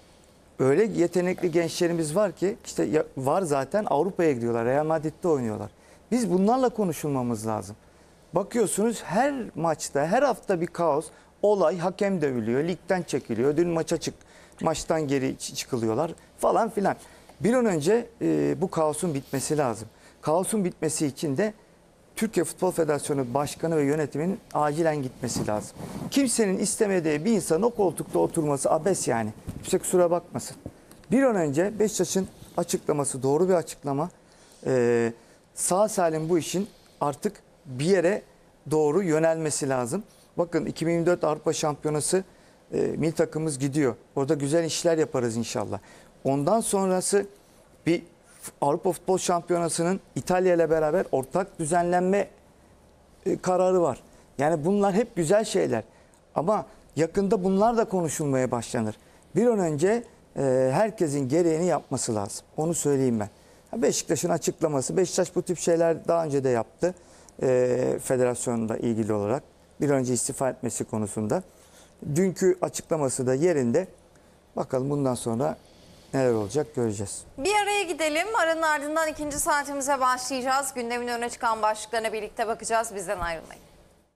öyle yetenekli gençlerimiz var ki işte ya, var zaten Avrupa'ya gidiyorlar. Real Madrid'de oynuyorlar. Biz bunlarla konuşulmamız lazım. Bakıyorsunuz her maçta, her hafta bir kaos, olay, hakem dövülüyor, ligden çekiliyor, dün maça çık, maçtan geri çıkılıyorlar falan filan. Bir an önce e, bu kaosun bitmesi lazım. Kaosun bitmesi için de Türkiye Futbol Federasyonu Başkanı ve yönetiminin acilen gitmesi lazım. Kimsenin istemediği bir insanın o koltukta oturması abes yani. Kimse kusura bakmasın. Bir an önce Beşiktaş'ın açıklaması doğru bir açıklama. Ee, sağ salim bu işin artık bir yere doğru yönelmesi lazım. Bakın iki bin yirmi dört Avrupa Şampiyonası e, milli takımımız gidiyor. Orada güzel işler yaparız inşallah. Ondan sonrası bir Avrupa Futbol Şampiyonası'nın İtalya ile beraber ortak düzenlenme e, kararı var. Yani bunlar hep güzel şeyler. Ama yakında bunlar da konuşulmaya başlanır. Bir an önce e, herkesin gereğini yapması lazım. Onu söyleyeyim ben. Beşiktaş'ın açıklaması. Beşiktaş bu tip şeyler daha önce de yaptı. E, federasyonla ilgili olarak. Bir an önce istifa etmesi konusunda. Dünkü açıklaması da yerinde. Bakalım bundan sonra neler olacak göreceğiz. Bir araya gidelim. Aranın ardından ikinci saatimize başlayacağız. Gündemin öne çıkan başlıklarına birlikte bakacağız. Bizden ayrılmayın.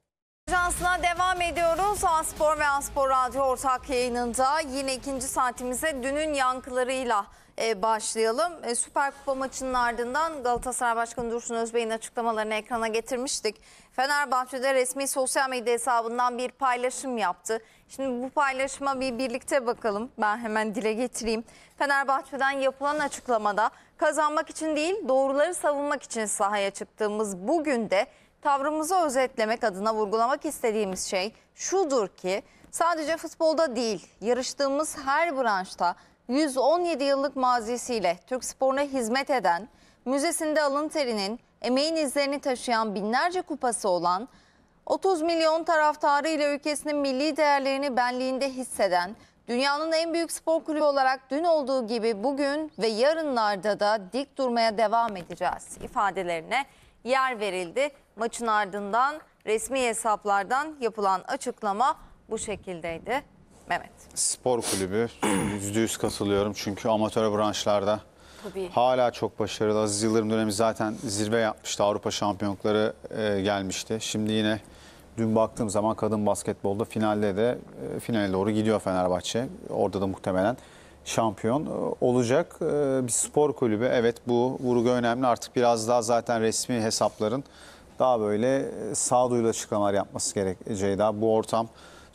Ajansına devam ediyoruz. A-Spor ve A-Spor Radyo ortak yayınında yine ikinci saatimize dünün yankılarıyla e, başlayalım. E, Süper Kupa maçının ardından Galatasaray Başkanı Dursun Özbey'in açıklamalarını ekrana getirmiştik. Fenerbahçe'de resmi sosyal medya hesabından bir paylaşım yaptı. Şimdi bu paylaşıma bir birlikte bakalım. Ben hemen dile getireyim. Fenerbahçe'den yapılan açıklamada kazanmak için değil doğruları savunmak için sahaya çıktığımız bugün de tavrımızı özetlemek adına vurgulamak istediğimiz şey şudur ki sadece futbolda değil yarıştığımız her branşta yüz on yedi yıllık mazisiyle Türk sporuna hizmet eden, müzesinde alın terinin, emeğin izlerini taşıyan binlerce kupası olan, otuz milyon taraftarı ile ülkesinin milli değerlerini benliğinde hisseden, dünyanın en büyük spor kulübü olarak dün olduğu gibi bugün ve yarınlarda da dik durmaya devam edeceğiz ifadelerine yer verildi. Maçın ardından resmi hesaplardan yapılan açıklama bu şekildeydi. Mehmet. Spor kulübü yüzde yüz katılıyorum çünkü amatör branşlarda Tabii. hala çok başarılı. Aziz Yıldırım dönemi zaten zirve yapmıştı. Avrupa şampiyonlukları e, gelmişti. Şimdi yine dün baktığım zaman kadın basketbolda finalde de e, finale doğru gidiyor Fenerbahçe. Orada da muhtemelen şampiyon e, olacak. E, bir spor kulübü. Evet bu vurgu önemli. Artık biraz daha zaten resmi hesapların daha böyle sağduyulu açıklamalar yapması gerekeceği daha bu ortam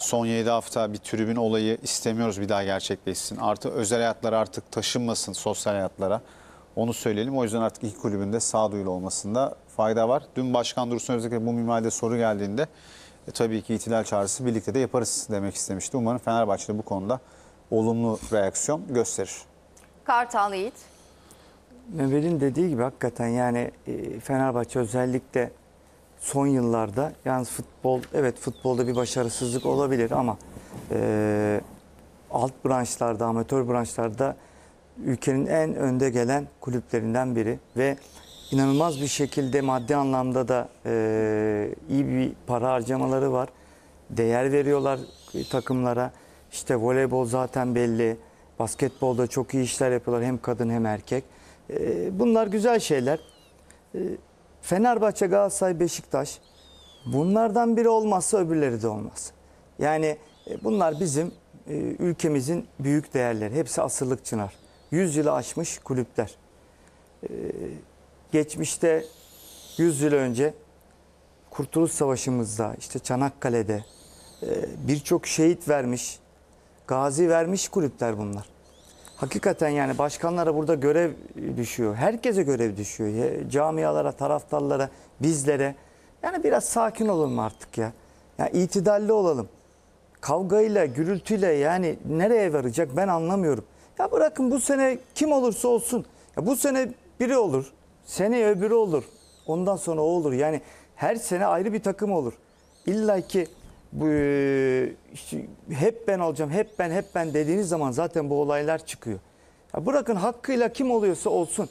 son yedi hafta bir tribün olayı istemiyoruz bir daha gerçekleşsin. Artı özel hayatlar artık taşınmasın sosyal hayatlara. Onu söyleyelim. O yüzden artık iki kulübün de sağduyulu olmasında fayda var. Dün Başkan Dursun Özbek'e bu minvalde soru geldiğinde e, tabii ki itidal çağrısı birlikte de yaparız demek istemişti. Umarım Fenerbahçe de bu konuda olumlu reaksiyon gösterir. Kartal Yiğit. Mehmet'in dediği gibi hakikaten yani e, Fenerbahçe özellikle son yıllarda, yalnız futbol, evet futbolda bir başarısızlık olabilir ama e, alt branşlarda, amatör branşlarda ülkenin en önde gelen kulüplerinden biri ve inanılmaz bir şekilde maddi anlamda da e, iyi bir para harcamaları var. Değer veriyorlar takımlara. İşte voleybol zaten belli. Basketbolda çok iyi işler yapıyorlar hem kadın hem erkek. E, bunlar güzel şeyler. E, Fenerbahçe, Galatasaray, Beşiktaş bunlardan biri olmazsa öbürleri de olmaz. Yani e, bunlar bizim e, ülkemizin büyük değerleri. Hepsi asırlık çınar. yüz yılı aşmış kulüpler. E, geçmişte yüz yıl önce Kurtuluş Savaşı'mızda, işte Çanakkale'de e, birçok şehit vermiş, gazi vermiş kulüpler bunlar. Hakikaten yani başkanlara burada görev düşüyor. Herkese görev düşüyor. Camialara, taraftarlara, bizlere. Yani biraz sakin olalım artık ya. Yani itidalli olalım. Kavgayla, gürültüyle yani nereye varacak ben anlamıyorum. Ya bırakın bu sene kim olursa olsun. Ya bu sene biri olur. Seneye öbürü olur. Ondan sonra o olur. Yani her sene ayrı bir takım olur. İlla ki bu, işte, hep ben olacağım, hep ben, hep ben dediğiniz zaman zaten bu olaylar çıkıyor. Ya bırakın hakkıyla kim oluyorsa olsun.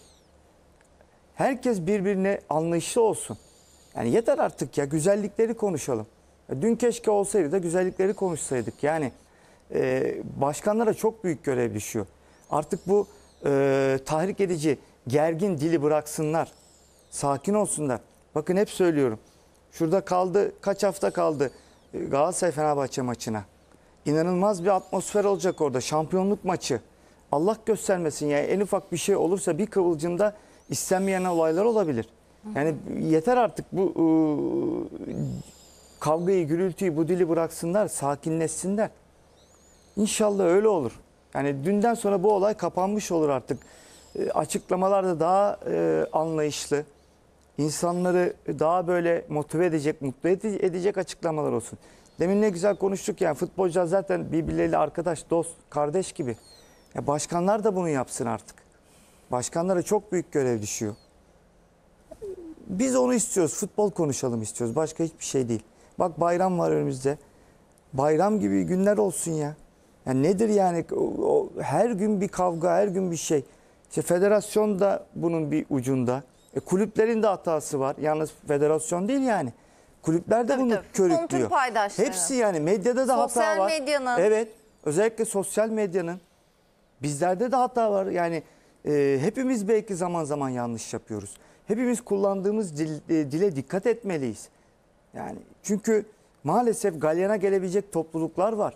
Herkes birbirine anlayışlı olsun. Yani yeter artık ya, güzellikleri konuşalım. Ya dün keşke olsaydı da güzellikleri konuşsaydık. Yani e, başkanlara çok büyük görev düşüyor. Artık bu e, tahrik edici, gergin dili bıraksınlar. Sakin olsunlar. Bakın hep söylüyorum. Şurada kaldı, kaç hafta kaldı Galatasaray Fenerbahçe maçına. İnanılmaz bir atmosfer olacak orada. Şampiyonluk maçı. Allah göstermesin yani en ufak bir şey olursa bir kıvılcımda istenmeyen olaylar olabilir. Yani yeter artık bu e, kavgayı, gürültüyü, bu dili bıraksınlar, sakinleşsinler. İnşallah öyle olur. Yani dünden sonra bu olay kapanmış olur artık. E, açıklamalar da daha e, anlayışlı. İnsanları daha böyle motive edecek, mutlu edecek açıklamalar olsun. Demin ne güzel konuştuk yani futbolcular zaten birbirleriyle arkadaş, dost, kardeş gibi. Ya başkanlar da bunu yapsın artık. Başkanlara çok büyük görev düşüyor. Biz onu istiyoruz, futbol konuşalım istiyoruz. Başka hiçbir şey değil. Bak bayram var önümüzde. Bayram gibi günler olsun ya. Yani nedir yani o, o, her gün bir kavga, her gün bir şey. İşte federasyon da bunun bir ucunda. E, kulüplerin de hatası var. Yalnız federasyon değil yani. Kulüpler de Tabii, bunu tabii. Son tüm körüklüyor. paydaşları. Hepsi yani medyada da Sosyal hata var. medyanın. Evet. Özellikle sosyal medyanın. Bizlerde de hata var. Yani e, hepimiz belki zaman zaman yanlış yapıyoruz. Hepimiz kullandığımız dil, e, dile dikkat etmeliyiz. Yani çünkü maalesef galyana gelebilecek topluluklar var.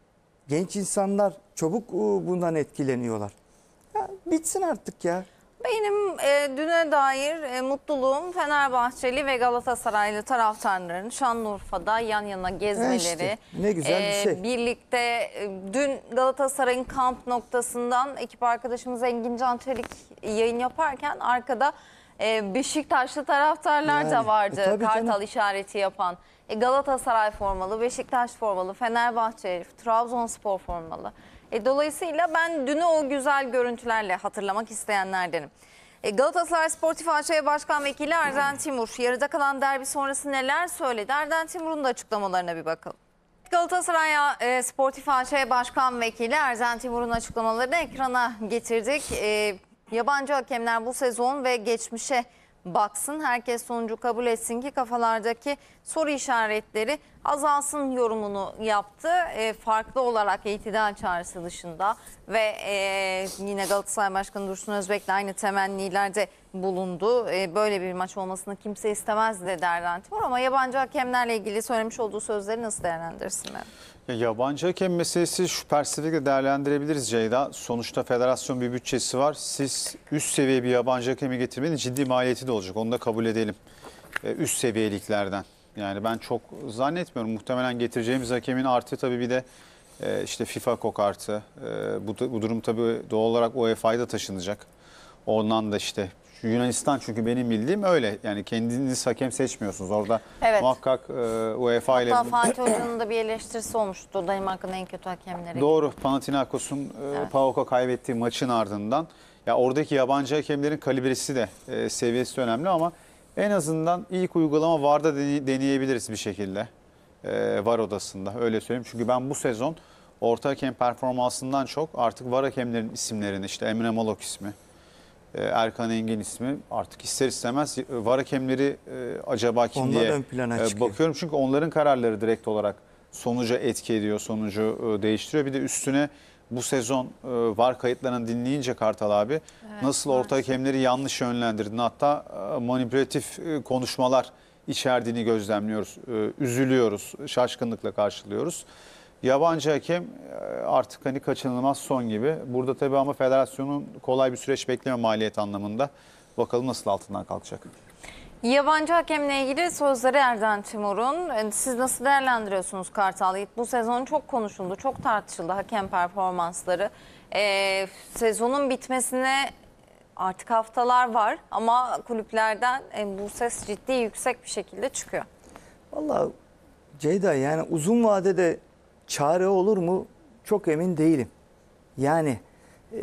Genç insanlar çabuk e, bundan etkileniyorlar. Ya, bitsin artık ya. Benim e, düne dair e, mutluluğum Fenerbahçeli ve Galatasaraylı taraftarların Şanlıurfa'da yan yana gezmeleri. işte, ne güzel bir şey. Birlikte e, dün Galatasaray'ın kamp noktasından ekip arkadaşımız Engin Can Çelik yayın yaparken arkada e, Beşiktaşlı taraftarlar Yani, da vardı. e, tabii Kartal canım. işareti yapan. E, Galatasaray formalı, Beşiktaş formalı, Fenerbahçe, Trabzonspor formalı. E, dolayısıyla ben dünü o güzel görüntülerle hatırlamak isteyenlerdenim. E, Galatasaray Sportif A Ş Başkan Vekili Erden Timur yarıda kalan derbi sonrası neler söyledi? Erden Timur'un da açıklamalarına bir bakalım. Galatasaray e, Sportif A Ş Başkan Vekili Erden Timur'un açıklamalarını ekrana getirdik. E, yabancı hakemler bu sezon ve geçmişe baksın, herkes sonucu kabul etsin ki kafalardaki soru işaretleri azalsın yorumunu yaptı. E, farklı olarak itidal çağrısı dışında ve e, yine Galatasaray Başkanı Dursun Özbek'le aynı temennilerde bulundu. E, böyle bir maç olmasını kimse istemez dedi Erden Timur ama yabancı hakemlerle ilgili söylemiş olduğu sözleri nasıl değerlendirirsin? Ya yabancı hakem meselesi şu perspektifle değerlendirebiliriz Ceyda. Sonuçta federasyon bir bütçesi var. Siz üst seviye bir yabancı hakemi getirmenin ciddi maliyeti de olacak. Onu da kabul edelim. Üst seviyeliklerden. Yani ben çok zannetmiyorum. Muhtemelen getireceğimiz hakemin artı tabii bir de e, işte FIFA kokartı. E, bu, bu durum tabii doğal olarak U E F A'ya da taşınacak. Ondan da işte Yunanistan, çünkü benim bildiğim öyle. Yani kendiniz hakem seçmiyorsunuz. Orada Evet. muhakkak e, U E F A ile... Hatta Fatih Hoca'nın da bir eleştirisi olmuştu. Danimarka'nın en kötü hakemleri. Doğru. Panathinaikos'un e, Evet. PAOK'a kaybettiği maçın ardından ya oradaki yabancı hakemlerin kalibresi de e, seviyesi de önemli ama en azından ilk uygulama V A R'da deney- deneyebiliriz bir şekilde. E, V A R odasında öyle söyleyeyim. Çünkü ben bu sezon orta hakem performansından çok artık V A R hakemlerin isimlerini, işte Emre Malok ismi, e, Erkan Engin ismi, artık ister istemez V A R hakemleri e, acaba kim Onlar diye ön plana e, çıkıyor. bakıyorum. Çünkü onların kararları direkt olarak sonuca etki ediyor, sonucu e, değiştiriyor. Bir de üstüne bu sezon e, V A R kayıtlarını dinleyince Kartal abi Evet, nasıl orta maalesef. hakemleri yanlış yönlendirdiğini, hatta e, manipülatif e, konuşmalar içerdiğini gözlemliyoruz. E, üzülüyoruz, şaşkınlıkla karşılıyoruz. Yabancı hakem e, artık hani kaçınılmaz son gibi. Burada tabii ama federasyonun kolay bir süreç bekleme maliyet anlamında. Bakalım nasıl altından kalkacak. Yabancı hakemle ilgili sözleri Erden Timur'un. E, Siz nasıl değerlendiriyorsunuz Kartal? Bu sezon çok konuşuldu, çok tartışıldı hakem performansları. E, sezonun bitmesine artık haftalar var ama kulüplerden e, bu ses ciddi yüksek bir şekilde çıkıyor. Vallahi Ceyda, yani uzun vadede çare olur mu çok emin değilim. Yani e,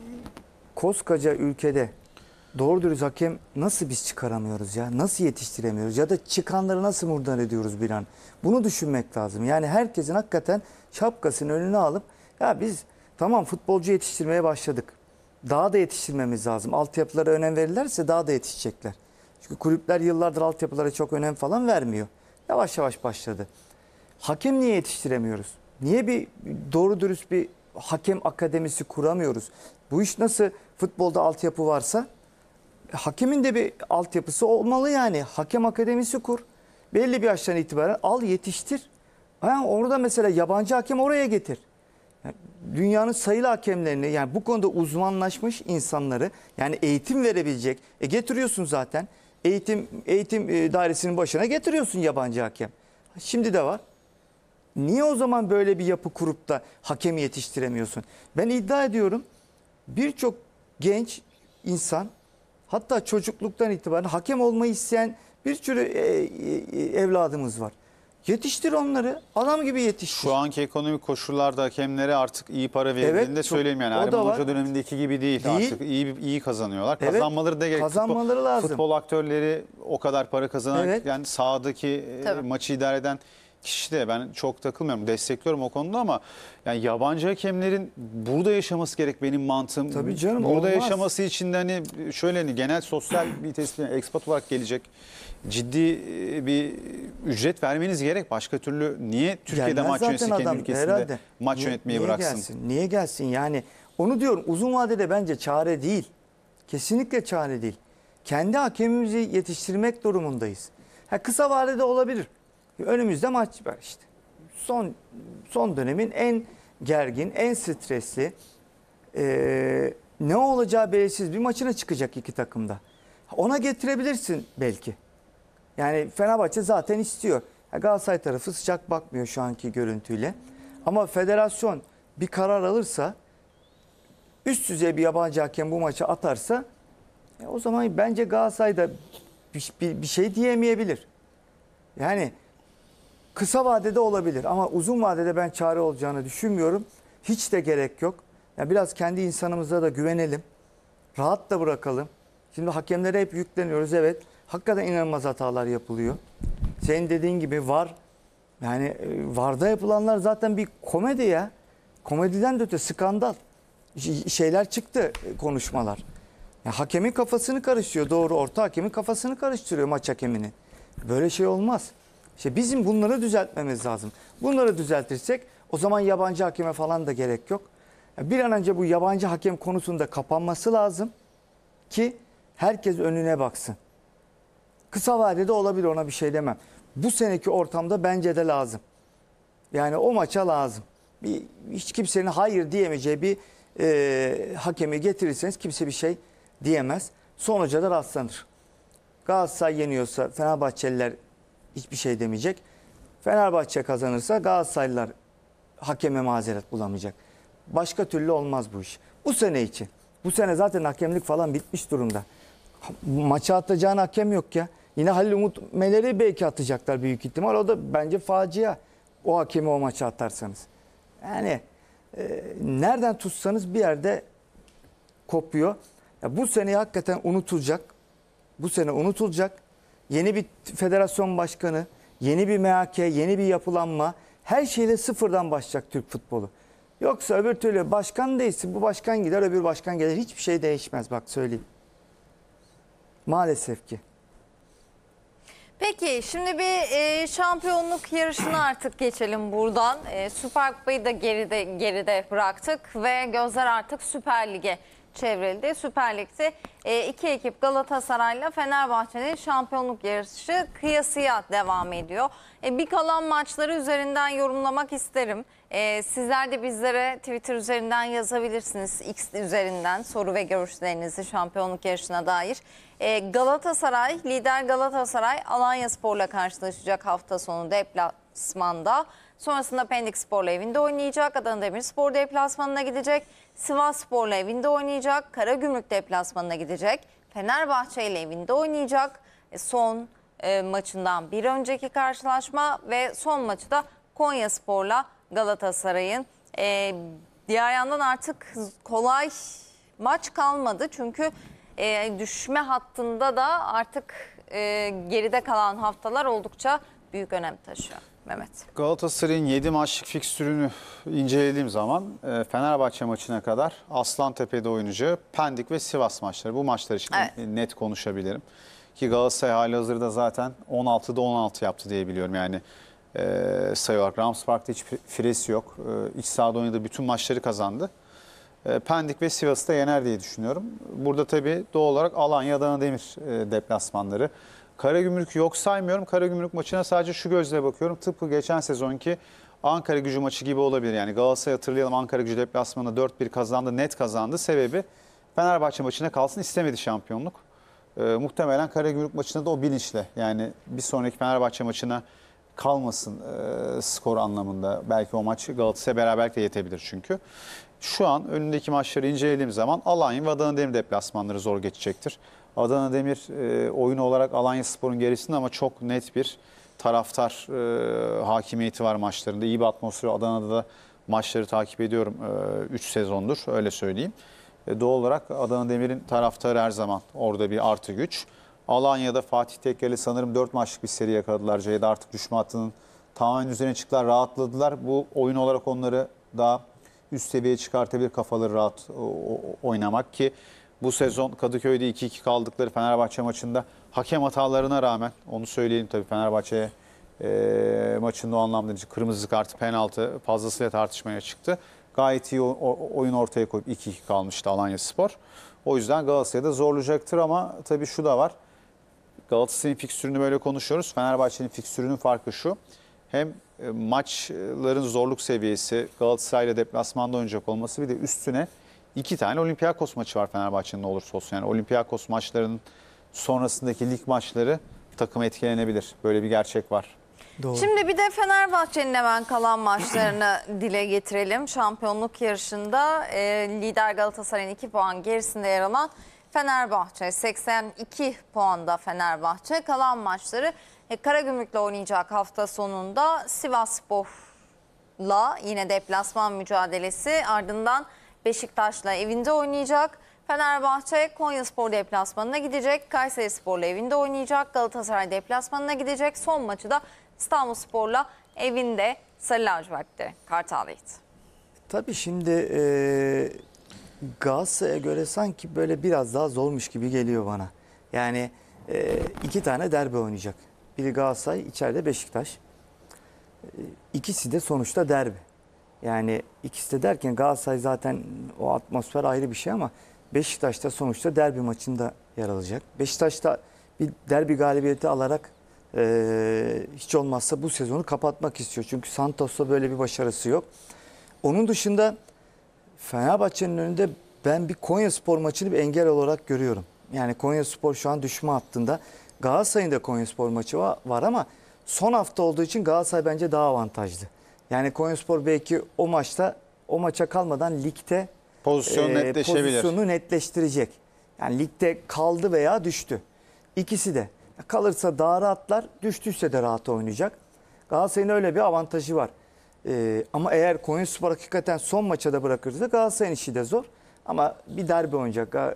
koskoca ülkede doğru dürüst hakem nasıl biz çıkaramıyoruz ya? Nasıl yetiştiremiyoruz? Ya da çıkanları nasıl murdan ediyoruz bir an? Bunu düşünmek lazım. Yani herkesin hakikaten şapkasını önüne alıp ya biz tamam futbolcu yetiştirmeye başladık. Daha da yetiştirmemiz lazım. Altyapılara önem verirlerse daha da yetişecekler. Çünkü kulüpler yıllardır altyapılara çok önem falan vermiyor. Yavaş yavaş başladı. Hakem niye yetiştiremiyoruz? Niye bir doğru dürüst bir hakem akademisi kuramıyoruz? Bu iş nasıl futbolda altyapı varsa hakemin de bir altyapısı olmalı yani. Hakem akademisi kur. Belli bir yaştan itibaren al, yetiştir. Ha, orada mesela yabancı hakem oraya getir. Yani dünyanın sayılı hakemlerini, yani bu konuda uzmanlaşmış insanları, yani eğitim verebilecek. E getiriyorsun zaten. Eğitim eğitim e, dairesinin başına getiriyorsun yabancı hakem. Şimdi de var. Niye o zaman böyle bir yapı kurup da hakemi yetiştiremiyorsun? Ben iddia ediyorum birçok genç insan, hatta çocukluktan itibaren hakem olmayı isteyen bir sürü e, e, evladımız var. Yetiştir onları. Adam gibi yetiştir. Şu anki ekonomik koşullarda hakemlere artık iyi para verildiğini Evet, de çok- söyleyeyim yani. o da Erman var. Hoca dönemindeki gibi değil, Değil. artık. iyi iyi kazanıyorlar. Evet, Kazanmaları da gerek. kazanmaları futbol, lazım. Futbol aktörleri o kadar para kazanan, Evet. yani sahadaki e, Tabii. maçı idare eden kişi de, ben çok takılmıyorum. Destekliyorum o konuda ama yani yabancı hakemlerin burada yaşaması gerek benim mantığım. Tabii canım, Burada olmaz. yaşaması için de hani şöyle hani genel sosyal bir tespit, yani expat olarak gelecek, ciddi bir ücret vermeniz gerek. Başka türlü niye Türkiye'de Gelmez maç zaten yönetsin, kendi adam, ülkesinde herhalde. maç Niye- yönetmeyi niye bıraksın? Gelsin? Niye gelsin? Yani onu diyorum, uzun vadede bence çare değil. Kesinlikle çare değil. Kendi hakemimizi yetiştirmek durumundayız. Ha, kısa vadede olabilir. Önümüzde maç var işte. Son son dönemin en gergin, en stresli, e, ne olacağı belirsiz bir maçına çıkacak iki takımda. Ona getirebilirsin belki. Yani Fenerbahçe zaten istiyor. Ya Galatasaray tarafı sıcak bakmıyor şu anki görüntüyle. Ama federasyon bir karar alırsa, üst düzey bir yabancı hakem bu maçı atarsa, e, o zaman bence Galatasaray da bir, bir, bir şey diyemeyebilir. Yani kısa vadede olabilir ama uzun vadede ben çare olacağını düşünmüyorum. Hiç de gerek yok. Yani biraz kendi insanımıza da güvenelim. Rahat da bırakalım. Şimdi hakemlere hep yükleniyoruz, evet. Hakikaten inanılmaz hatalar yapılıyor. Senin dediğin gibi var. Yani e, VAR'da yapılanlar zaten bir komedi ya. Komediden de öte skandal. Ş- Şeyler çıktı, e, konuşmalar. Ya hakemin kafasını karıştırıyor. Doğru, orta hakemin kafasını karıştırıyor, maç hakemini. Böyle şey olmaz. İşte bizim bunları düzeltmemiz lazım. Bunları düzeltirsek o zaman yabancı hakeme falan da gerek yok. Bir an önce bu yabancı hakem konusunda kapanması lazım ki herkes önüne baksın. Kısa vadede olabilir, ona bir şey demem. Bu seneki ortamda bence de lazım. Yani o maça lazım. Bir, hiç kimsenin hayır diyemeyeceği bir e, hakemi getirirseniz kimse bir şey diyemez. Sonuca da rastlanır. Galatasaray yeniyorsa Fenerbahçeliler hiçbir şey demeyecek. Fenerbahçe kazanırsa Galatasaraylılar hakeme mazeret bulamayacak. Başka türlü olmaz bu iş. Bu sene için. Bu sene zaten hakemlik falan bitmiş durumda. Maça atacağın hakem yok ya. Yine Halil Umut Meler'i belki atacaklar büyük ihtimal. O da bence facia. O hakemi o maça atarsanız. Yani e, nereden tutsanız bir yerde kopuyor. Ya bu sene hakikaten unutulacak. Bu sene unutulacak. Yeni bir federasyon başkanı, yeni bir M H K, yeni bir yapılanma. Her şeyle sıfırdan başlayacak Türk futbolu. Yoksa öbür türlü başkan değilsin. Bu başkan gider, öbür başkan gelir. Hiçbir şey değişmez, bak söyleyeyim. Maalesef ki. Peki şimdi bir e, şampiyonluk yarışına artık geçelim buradan. E, Süper Kupayı da geride geride bıraktık ve gözler artık Süper Lig'e çevrildi. Süper Lig'de e, iki ekip Galatasaray'la Fenerbahçe'nin şampiyonluk yarışı kıyasıya devam ediyor. E, bir kalan maçları üzerinden yorumlamak isterim. E, sizler de bizlere Twitter üzerinden yazabilirsiniz. X üzerinden soru ve görüşlerinizi şampiyonluk yarışına dair. E, Galatasaray, lider Galatasaray Alanyaspor'la karşılaşacak hafta sonu deplasmanda. Sonrasında Pendikspor'la evinde oynayacak. Adana Demirspor deplasmanına gidecek. Sivasspor'la evinde oynayacak. Karagümrük deplasmanına gidecek. Fenerbahçe ile evinde oynayacak. E, son e, maçından bir önceki karşılaşma ve son maçı da Konyaspor'la Galatasaray'ın. E, diğer yandan artık kolay maç kalmadı. Çünkü e, düşme hattında da artık e, geride kalan haftalar oldukça büyük önem taşıyor. Mehmet. Galatasaray'ın yedi maçlık fikstürünü incelediğim zaman e, Fenerbahçe maçına kadar Aslantepe'de oynayacağı Pendik ve Sivas maçları. Bu maçlar için Evet. net konuşabilirim. Ki Galatasaray halihazırda zaten on altıda on altı yaptı diye biliyorum. Yani e, sayı olarak Rams Park'ta hiç firesi yok. E, iç sahada oynadığı bütün maçları kazandı. E, Pendik ve Sivas'ı da yener diye düşünüyorum. Burada tabii doğal olarak Alanya, Adana Demir e, deplasmanları. Karagümrük yok saymıyorum. Karagümrük maçına sadece şu gözle bakıyorum. Tıpkı geçen sezonki Ankara Gücü maçı gibi olabilir. Yani Galatasaray hatırlayalım, Ankara Gücü deplasmanında dört bir kazandı, net kazandı. Sebebi Fenerbahçe maçına kalsın istemedi şampiyonluk. Ee, muhtemelen Karagümrük maçında da o bilinçle, yani bir sonraki Fenerbahçe maçına kalmasın e, skor anlamında. Belki o maç Galatasaray beraberlikle yetebilir çünkü. Şu an önündeki maçları incelediğim zaman Alanya ve Adana Demir deplasmanları zor geçecektir. Adana Demir e, oyun olarak Alanyaspor'un gerisinde ama çok net bir taraftar e, hakimiyeti var maçlarında. İyi bir atmosferi. Adana'da da maçları takip ediyorum üç e, sezondur, öyle söyleyeyim. E, doğal olarak Adana Demir'in taraftarı her zaman orada bir artı güç. Alanya'da Fatih Tekke'yle sanırım dört maçlık bir seri yakaladılar. Ceyda artık düşme hattının tamamen üzerine çıktılar, rahatladılar. Bu oyun olarak onları daha üst seviyeye çıkartabilir, kafaları rahat oynamak ki bu sezon Kadıköy'de iki iki kaldıkları Fenerbahçe maçında hakem hatalarına rağmen, onu söyleyelim tabii, Fenerbahçe e, maçında o anlamda kırmızı kartı, penaltı fazlasıyla tartışmaya çıktı. Gayet iyi oyun ortaya koyup iki iki kalmıştı Alanyaspor. O yüzden Galatasaray'da zorlayacaktır ama tabii şu da var. Galatasaray'ın fikstürünü böyle konuşuyoruz. Fenerbahçe'nin fikstürünün farkı şu. Hem maçların zorluk seviyesi, Galatasaray'la deplasmanda oynayacak olması, bir de üstüne iki tane Olympiakos maçı var Fenerbahçe'nin ne olursa olsun. Yani Olympiakos maçlarının sonrasındaki lig maçları takım etkilenebilir. Böyle bir gerçek var. Doğru. Şimdi bir de Fenerbahçe'nin hemen kalan maçlarını dile getirelim. Şampiyonluk yarışında e, lider Galatasaray'ın iki puan gerisinde yer alan Fenerbahçe. seksen iki puanda Fenerbahçe. Kalan maçları e, Karagümrük'le oynayacak hafta sonunda Sivasspor'la yine deplasman mücadelesi, ardından Beşiktaş'la evinde oynayacak. Fenerbahçe Konyaspor deplasmanına gidecek. Kayserispor'la evinde oynayacak. Galatasaray deplasmanına gidecek. Son maçı da İstanbulspor'la evinde Sarı Lacivert'te Kartal'daydı. Tabii şimdi e, Galatasaray'a göre sanki böyle biraz daha zormuş gibi geliyor bana. Yani e, iki tane derbi oynayacak. Biri Galatasaray, içeride Beşiktaş. E, ikisi de sonuçta derbi. Yani ikisi de derken Galatasaray zaten o atmosfer ayrı bir şey ama Beşiktaş'ta sonuçta derbi maçında yer alacak. Beşiktaş'ta bir derbi galibiyeti alarak e, hiç olmazsa bu sezonu kapatmak istiyor. Çünkü Santos'ta böyle bir başarısı yok. Onun dışında Fenerbahçe'nin önünde ben bir Konyaspor maçını bir engel olarak görüyorum. Yani Konyaspor şu an düşme hattında. Galatasaray'ın da Konyaspor maçı var ama son hafta olduğu için Galatasaray bence daha avantajlı. Yani Konyaspor belki o maçta o maça kalmadan ligde Pozisyon e, netleşebilir. pozisyonu netleştirecek. Yani ligde kaldı veya düştü. İkisi de. Kalırsa daha rahatlar, düştüyse de rahat oynayacak. Galatasaray'ın öyle bir avantajı var. Ee, ama eğer Konyaspor hakikaten son maça da bırakırsa Galatasaray'ın işi de zor. Ama bir derbi oynayacak. Ga-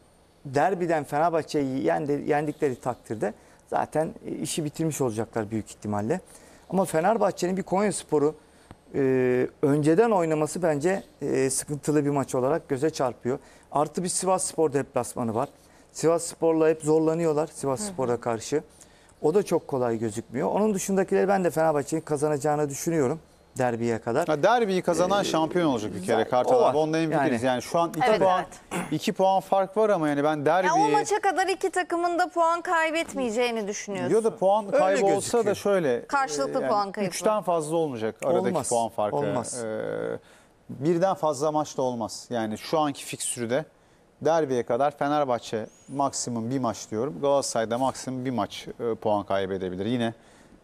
Derbiden Fenerbahçe'yi yendi, yendikleri takdirde zaten işi bitirmiş olacaklar büyük ihtimalle. Ama Fenerbahçe'nin bir Konyaspor'u e, önceden oynaması bence e, sıkıntılı bir maç olarak göze çarpıyor. Artı bir Sivasspor deplasmanı var. Sivasspor'la hep zorlanıyorlar Sivasspor'a karşı. O da çok kolay gözükmüyor. Onun dışındakileri ben de Fenerbahçe'nin kazanacağını düşünüyorum derbiye kadar. Ha, derbiyi kazanan şampiyon olacak bir kere zaten Kartal o var. abi. Ondan emin Yani- değiliz. Yani şu an iki Evet, puan iki puan fark var ama yani ben derbiyi Ya o maça kadar iki takımın da puan kaybetmeyeceğini düşünüyorsun. Yo da puan Öyle kaybı olsa gözüküyor. da şöyle Karşılıklı puan kaybı. Üçten fazla olmayacak aradaki Olmaz, puan farkı. olmaz. Ee, birden fazla maç da olmaz. Yani şu anki fikstürde derbiye kadar Fenerbahçe maksimum bir maç diyorum. Galatasaray'da maksimum bir maç e, puan kaybedebilir. Yine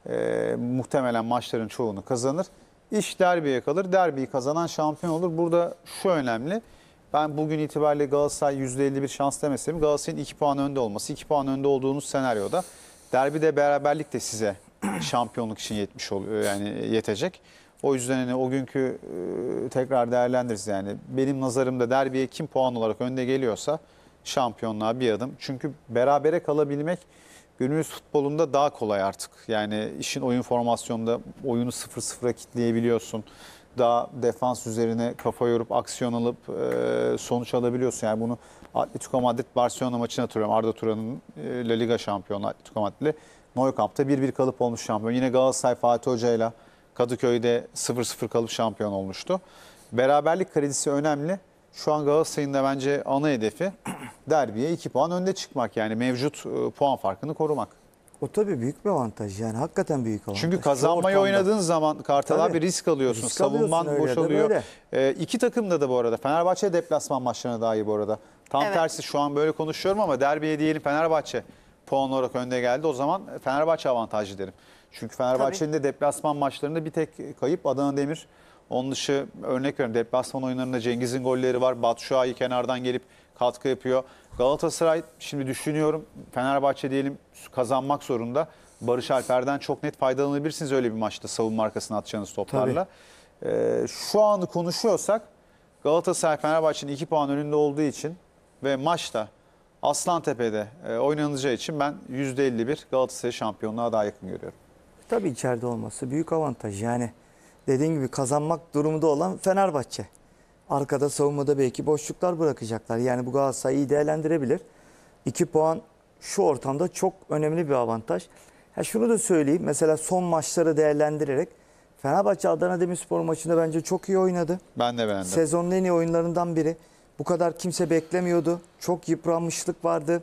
e, muhtemelen maçların çoğunu kazanır. İş derbiye kalır. Derbiyi kazanan şampiyon olur. Burada şu önemli. Ben bugün itibariyle Galatasaray yüzde elli bir şans demesem Galatasaray'ın iki puan önde olması. iki puan önde olduğunuz senaryoda derbide beraberlik de size şampiyonluk için yetmiş oluyor. Yani yetecek. O yüzden hani o günkü e, tekrar değerlendiririz yani. Benim nazarımda derbiye kim puan olarak önde geliyorsa şampiyonluğa bir adım. Çünkü berabere kalabilmek günümüz futbolunda daha kolay artık. Yani işin oyun formasyonunda oyunu sıfır sıfıra kitleyebiliyorsun. Daha defans üzerine kafa yorup aksiyon alıp e, sonuç alabiliyorsun. Yani bunu Atletico Madrid Barcelona maçını hatırlıyorum. Arda Turan'ın e, La Liga şampiyonu Atletico Madrid'le Nou Camp'ta bir bir kalıp olmuş şampiyon. Yine Galatasaray Fatih Hoca'yla Kadıköy'de sıfır sıfır kalıp şampiyon olmuştu. Beraberlik kredisi önemli. Şu an Galatasaray'ın da bence ana hedefi derbiye iki puan önde çıkmak. Yani mevcut e, puan farkını korumak. O tabii büyük bir avantaj yani hakikaten büyük avantaj. Çünkü Şu kazanmayı ortamda. oynadığın zaman Kartal Tabii. abi risk alıyorsun. Risk Savunman alıyorsun, öyle de boşalıyor. böyle. E, iki takımda da bu arada. Fenerbahçe deplasman maçlarına daha iyi bu arada. Tam Evet. tersi şu an böyle konuşuyorum ama derbiye diyelim Fenerbahçe puan olarak önde geldi. O zaman Fenerbahçe avantajlı derim. Çünkü Fenerbahçe'nin de deplasman maçlarında bir tek kayıp Adana Demir. Onun dışı örnek veriyorum deplasman oyunlarında Cengiz'in golleri var. Batshuayi kenardan gelip katkı yapıyor. Galatasaray şimdi düşünüyorum Fenerbahçe diyelim kazanmak zorunda. Barış Alper'den çok net faydalanabilirsiniz öyle bir maçta savunma arkasına atacağınız toplarla. Ee, şu anı konuşuyorsak Galatasaray Fenerbahçe'nin iki puan önünde olduğu için ve maçta Aslantepe'de e, oynanacağı için ben yüzde elli bir Galatasaray şampiyonluğa daha yakın görüyorum. Tabii içeride olması büyük avantaj. Yani dediğin gibi kazanmak durumunda olan Fenerbahçe. Arkada savunmada belki boşluklar bırakacaklar. Yani bu Galatasaray iyi değerlendirebilir. iki puan şu ortamda çok önemli bir avantaj. Ha şunu da söyleyeyim. Mesela son maçları değerlendirerek Fenerbahçe Adana Demirspor maçında bence çok iyi oynadı. Ben de beğendim. Sezonun en iyi oyunlarından biri. Bu kadar kimse beklemiyordu. Çok yıpranmışlık vardı.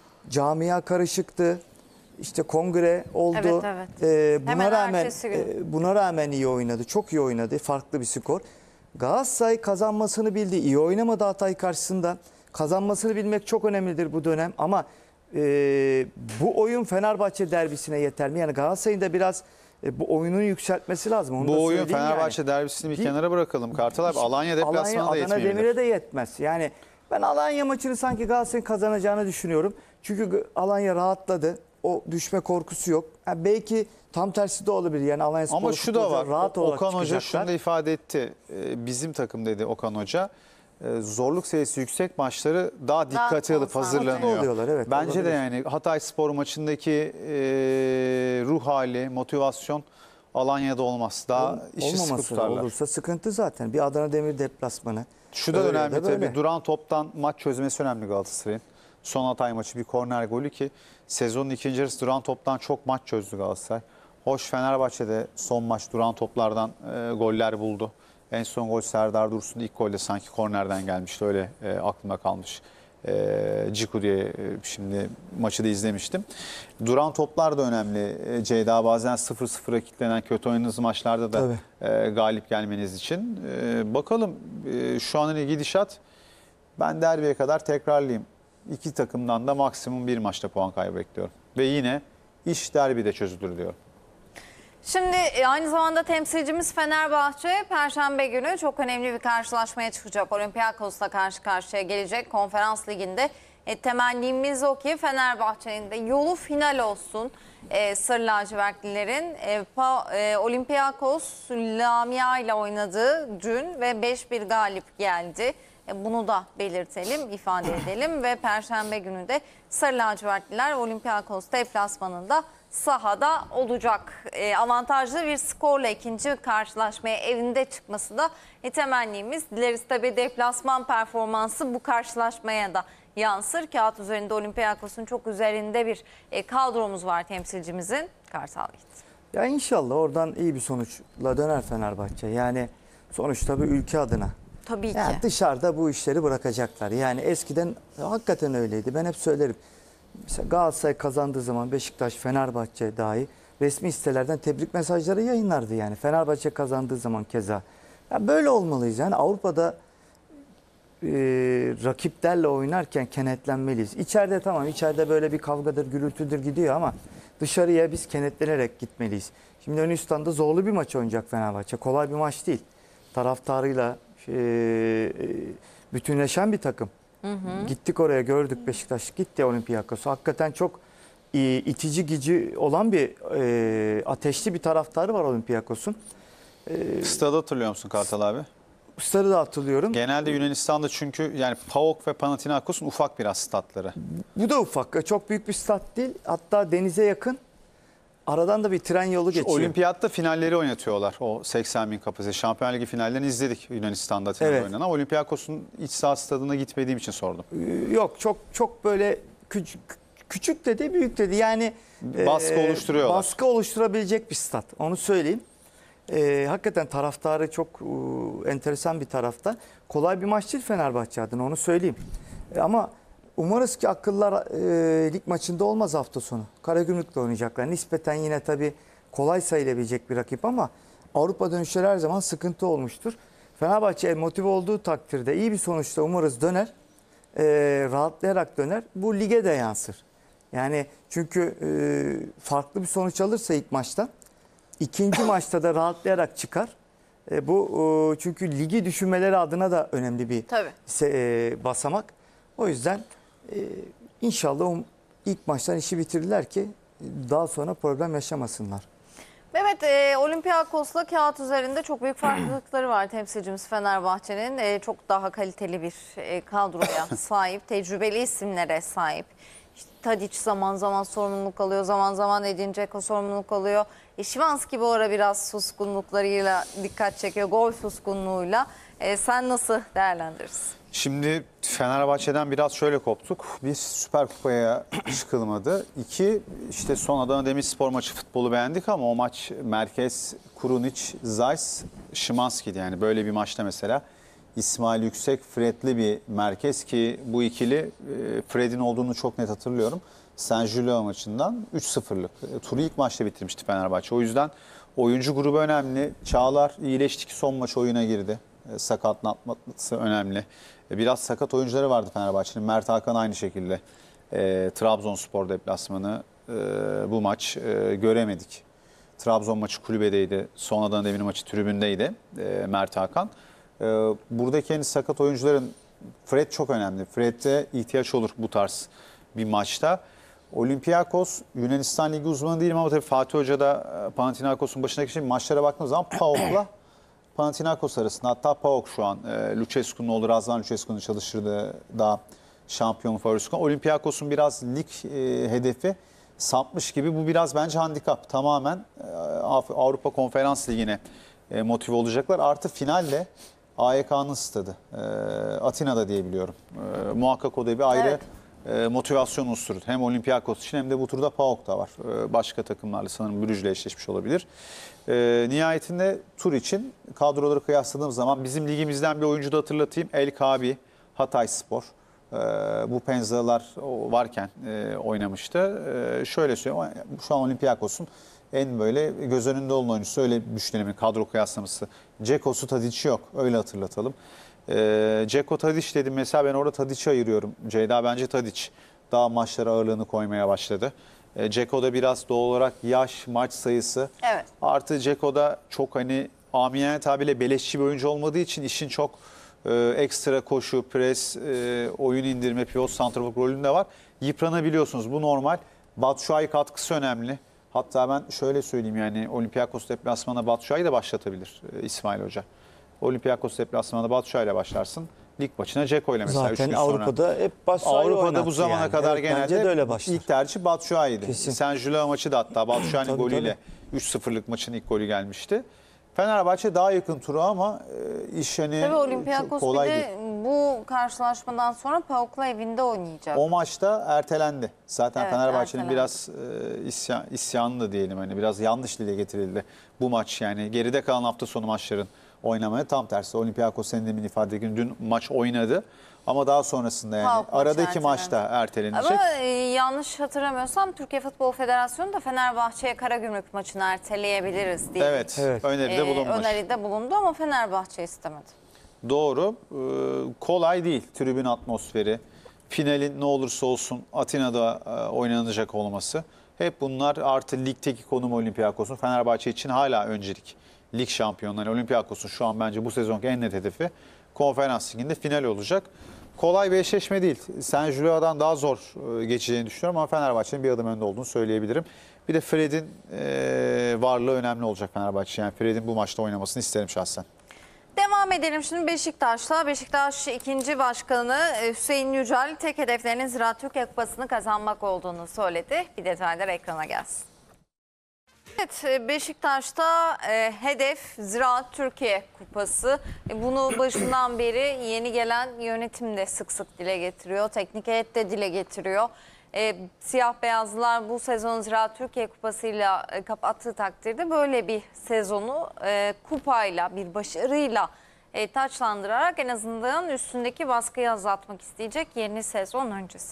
Camia karışıktı. İşte kongre oldu. Evet, evet. Ee, buna Hemen rağmen ertesi gün. e, buna rağmen iyi oynadı. Çok iyi oynadı. Farklı bir skor. Galatasaray kazanmasını bildi. İyi oynamadı Hatay karşısında. Kazanmasını bilmek çok önemlidir bu dönem ama e, bu oyun Fenerbahçe derbisine yeter mi? Yani Galatasaray'ın da biraz e, bu oyunun yükseltmesi lazım. Onu da Bu oyun söyleyeyim Fenerbahçe yani. derbisini bir Değil- kenara bırakalım. Kartal abi Alanya deplasmanı Alanya, da Adana yetmeyebilir. Demir'e de yetmez. Yani ben Alanya maçını sanki Galatasaray'ın kazanacağını düşünüyorum. Çünkü Alanya rahatladı. O düşme korkusu yok. Yani belki tam tersi de olabilir. Yani Alanya Ama Spor şu da var. futbolcuları rahat olarak Okan Hoca çıkacaklar. şunu da ifade etti. Ee, Bizim takım dedi Okan Hoca. Ee, Zorluk seviyesi yüksek maçları daha dikkate alıp konsantre hazırlanıyor. oluyorlar, evet, Bence de olabilir. yani Hatay Spor maçındaki e, ruh hali, motivasyon Alanya'da olmaz. Daha işi sıkı Olmaması tutarlar. olursa sıkıntı zaten. Bir Adana Demir deplasmanı. Şu da Öyle önemli de böyle. tabii. Duran toptan maç çözmesi önemli Galatasaray'ın. Son Hatay maçı bir korner golü ki sezonun ikinci yarısı duran toptan çok maç çözdü Galatasaray. Hoş Fenerbahçe'de son maç duran toplardan e, goller buldu. En son gol Serdar Dursun ilk golde sanki kornerden gelmişti. Öyle e, aklımda kalmış. E, Ciku diye e, şimdi maçı da izlemiştim. Duran toplar da önemli. E, Ceyda bazen sıfır sıfıra kilitlenen kötü oynadığınız maçlarda da e, galip gelmeniz için. E, bakalım e, şu anın gidişat ben derbiye kadar tekrarlayayım. İki takımdan da maksimum bir maçta puan kaybı bekliyorum. Ve yine iş derbide çözülür diyorum. Şimdi e, aynı zamanda temsilcimiz Fenerbahçe Perşembe günü çok önemli bir karşılaşmaya çıkacak. Olympiakos'la karşı karşıya gelecek Konferans Ligi'nde. E, temennimiz o ki Fenerbahçe'nin de yolu final olsun. E, Sarı lacivertlilerin e, pa, e, Olympiakos Lamia ile oynadığı dün ve beş bir galip geldi. E, bunu da belirtelim, ifade edelim ve Perşembe günü de Sarı lacivertliler Olympiakos deplasmanında sahada olacak. E, avantajlı bir skorla ikinci karşılaşmaya evinde çıkması da e, temennimiz. Dileriz tabii deplasman performansı bu karşılaşmaya da yansır. Kağıt üzerinde Olympiakos'un çok üzerinde bir e, kadromuz var temsilcimizin. Kartal gitti. Ya inşallah oradan iyi bir sonuçla döner Fenerbahçe. Yani sonuçta bir ülke adına. Tabii ki. Yani dışarıda bu işleri bırakacaklar. Yani eskiden hakikaten öyleydi. Ben hep söylerim. Mesela Galatasaray kazandığı zaman Beşiktaş, Fenerbahçe dahi resmi sitelerden tebrik mesajları yayınlardı yani. Fenerbahçe kazandığı zaman keza. Ya böyle olmalıyız. Yani Avrupa'da e, rakiplerle oynarken kenetlenmeliyiz. İçeride tamam, içeride böyle bir kavgadır, gürültüdür gidiyor ama dışarıya biz kenetlenerek gitmeliyiz. Şimdi Yunanistan'da zorlu bir maç oynayacak Fenerbahçe. Kolay bir maç değil. Taraftarıyla e, bütünleşen bir takım. Hı hı. Gittik oraya, gördük, Beşiktaş gitti Olympiakos'u. Hakikaten çok e, itici gücü olan bir e, ateşli bir taraftarı var Olympiakos'un. E, Stadı hatırlıyor musun Kartal abi? Star'ı da hatırlıyorum. Genelde Yunanistan'da çünkü yani PAOK ve Panathinaikos'un ufak biraz statları. Bu da ufak. Çok büyük bir stat değil. Hatta denize yakın. Aradan da bir tren yolu geçiyor. Olimpiyatta finalleri oynatıyorlar. O seksen bin kapasite. Şampiyonlar Ligi finallerini izledik Yunanistan'da Atina'da Evet. oynanan. Olympiakos'un iç saha stadına gitmediğim için sordum. Ee, Yok, çok çok böyle küçük, küçük dedi, büyük dedi. Yani Baskı e, oluşturuyorlar. Baskı oluşturabilecek bir stat. Onu söyleyeyim. E, hakikaten taraftarı çok e, enteresan bir tarafta. Kolay bir maç değil Fenerbahçe adına, onu söyleyeyim. E, ama umarız ki akıllar e, lig maçında olmaz hafta sonu. Karagümrük'le oynayacaklar. Nispeten yine tabii kolay sayılabilecek bir rakip ama Avrupa dönüşleri her zaman sıkıntı olmuştur. Fenerbahçe motive olduğu takdirde iyi bir sonuçta umarız döner. E, rahatlayarak döner. Bu lige de yansır. Yani çünkü e, farklı bir sonuç alırsa ilk maçta, ikinci maçta da rahatlayarak çıkar. E, bu e, çünkü ligi düşünmeleri adına da önemli bir Tabii. se- e, basamak. O yüzden e, inşallah o ilk maçtan işi bitirirler ki daha sonra problem yaşamasınlar. Evet, e, Olympiakos'la kağıt üzerinde çok büyük farklılıkları var temsilcimiz Fenerbahçe'nin. E, çok daha kaliteli bir e, kadroya sahip, tecrübeli isimlere sahip. İşte Tadic zaman zaman sorumluluk alıyor, zaman zaman Edin Dzeko sorumluluk alıyor. E, Szymański bu ara biraz suskunluklarıyla dikkat çekiyor, gol suskunluğuyla. E, sen nasıl değerlendirirsin? Şimdi Fenerbahçe'den biraz şöyle koptuk. Bir Süper Kupa'ya çıkılmadı. İki, işte son Adana Demirspor maçı futbolu beğendik ama o maç merkez Krunic, Zeiss, Szymański'di. Yani böyle bir maçta mesela İsmail Yüksek, Fred'li bir merkez ki bu ikili Fred'in olduğunu çok net hatırlıyorum. Saint-Gilloise maçından üç sıfırlık. Turu ilk maçta bitirmişti Fenerbahçe. O yüzden oyuncu grubu önemli. Çağlar iyileşti ki son maç oyuna girdi. Sakatlanması önemli. Biraz sakat oyuncuları vardı Fenerbahçe'nin. Mert Hakan aynı şekilde. E, Trabzonspor deplasmanı e, bu maç e, göremedik. Trabzon maçı kulübedeydi. Sonradan Demir maçı tribündeydi e, Mert Hakan. E, buradaki en sakat oyuncuların Fred çok önemli. Fred'de ihtiyaç olur bu tarz bir maçta. Olympiakos, Yunanistan Ligi uzmanı değilim ama tabii Fatih Hoca da Panathinaikos'un başındaki şey maçlara baktığımız zaman PAOK'la Panathinaikos arasında, hatta PAOK şu an e, Lucescu'nun oğlu Razvan Lucescu'nun çalıştırdığı daha şampiyon favorisi. Olympiakos'un biraz lig e, hedefi sapmış gibi. Bu biraz bence handikap. Tamamen e, Avrupa Konferans Ligi'ne e, motive olacaklar. Artı finalle A Y K'nın stadı. E, Atina'da diyebiliyorum. E, muhakkak o da bir ayrı Evet. e, motivasyon unsuru. Hem Olympiakos için hem de bu turda PAOK da var. E, başka takımlarla sanırım Brüj'le eşleşmiş olabilir. E, nihayetinde tur için kadroları kıyasladığım zaman bizim ligimizden bir oyuncu da hatırlatayım. El Kabi, Hatayspor. E, bu Penzalar varken e, oynamıştı. E, şöyle söyleyeyim, şu an Olympiakos'un en böyle göz önünde olan oyuncusu, öyle düşünelim kadro kıyaslaması. Dzeko'su, Tadic'i yok, öyle hatırlatalım. E, Dzeko, Tadic dedim mesela, ben orada Tadic'i ayırıyorum. Ceyda, bence Tadic daha maçlara ağırlığını koymaya başladı. E, Ceko'da biraz doğal olarak yaş, maç sayısı. Evet. Artı Ceko'da çok hani amiyane tabirle beleşçi bir oyuncu olmadığı için işin çok e, ekstra koşu, pres, e, oyun indirme, pivot, santrafor rolünde var. Yıpranabiliyorsunuz. Bu normal. Batshuayi katkısı önemli. Hatta ben şöyle söyleyeyim, yani Olympiakos deplasmanına Batshuayi de başlatabilir e, İsmail Hoca. Olympiakos deplasmanında Batshuayi ile başlarsın. Lig maçına Dzeko ile mesela üç Zaten gün sonra. Avrupa'da hep Batshuayi Avrupa'da oynattı bu zamana yani. kadar Evet, bence de genelde öyle başlar. ilk tercih Batshuayi'ydi. Kesin. Saint Gilloise maçı da hatta Batshuayi'nin Tabii, golüyle üç sıfırlık maçın ilk golü gelmişti. Fenerbahçe daha yakın tura ama e, iş hani Tabii çok Olympiakos bir kolay değil. de bu karşılaşmadan sonra PAOK'la evinde oynayacak. O maçta ertelendi. Zaten Evet, Fenerbahçe'nin ertelendi. biraz e, isyan, isyanı da diyelim, hani biraz yanlış dile getirildi bu maç, yani geride kalan hafta sonu maçların oynamaya, tam tersi Olympiakos senin demin ifade ettiğin dün maç oynadı ama daha sonrasında yani PAOK maçı aradaki ertelendi. maçta ertelenecek. Ama e, yanlış hatırlamıyorsam Türkiye Futbol Federasyonu da Fenerbahçe'ye Karagümrük maçını erteleyebiliriz diye Evet, Evet. öneride e, bulunmuş. öneride bulundu ama Fenerbahçe istemedi. Doğru. Ee, kolay değil tribün atmosferi. Finalin ne olursa olsun Atina'da e, oynanacak olması. Hep bunlar, artı ligdeki konum Olympiakos'un Fenerbahçe için hala öncelik. Lig şampiyonları Olympiakos'un şu an bence bu sezonki en net hedefi Konferans Ligi'nde final olacak. Kolay bir eşleşme değil. Saint Gilloise'dan daha zor e, geçeceğini düşünüyorum ama Fenerbahçe'nin bir adım önde olduğunu söyleyebilirim. Bir de Fred'in e, varlığı önemli olacak Fenerbahçe. Yani Fred'in bu maçta oynamasını isterim şahsen. Devam edelim şimdi Beşiktaş'la. Beşiktaş ikinci başkanı Hüseyin Yücel tek hedeflerinin Ziraat Türkiye Kupası'nı kazanmak olduğunu söyledi. Bir detaylar ekrana gelsin. Evet, Beşiktaş'ta e, hedef Ziraat Türkiye Kupası. E, bunu başından beri yeni gelen yönetim de sık sık dile getiriyor. Teknik heyet de dile getiriyor. E, siyah beyazlılar bu sezon Ziraat Türkiye Kupası'yla e, kapattığı takdirde böyle bir sezonu e, kupayla, bir başarıyla e, taçlandırarak en azından üstündeki baskıyı azaltmak isteyecek yeni sezon öncesi.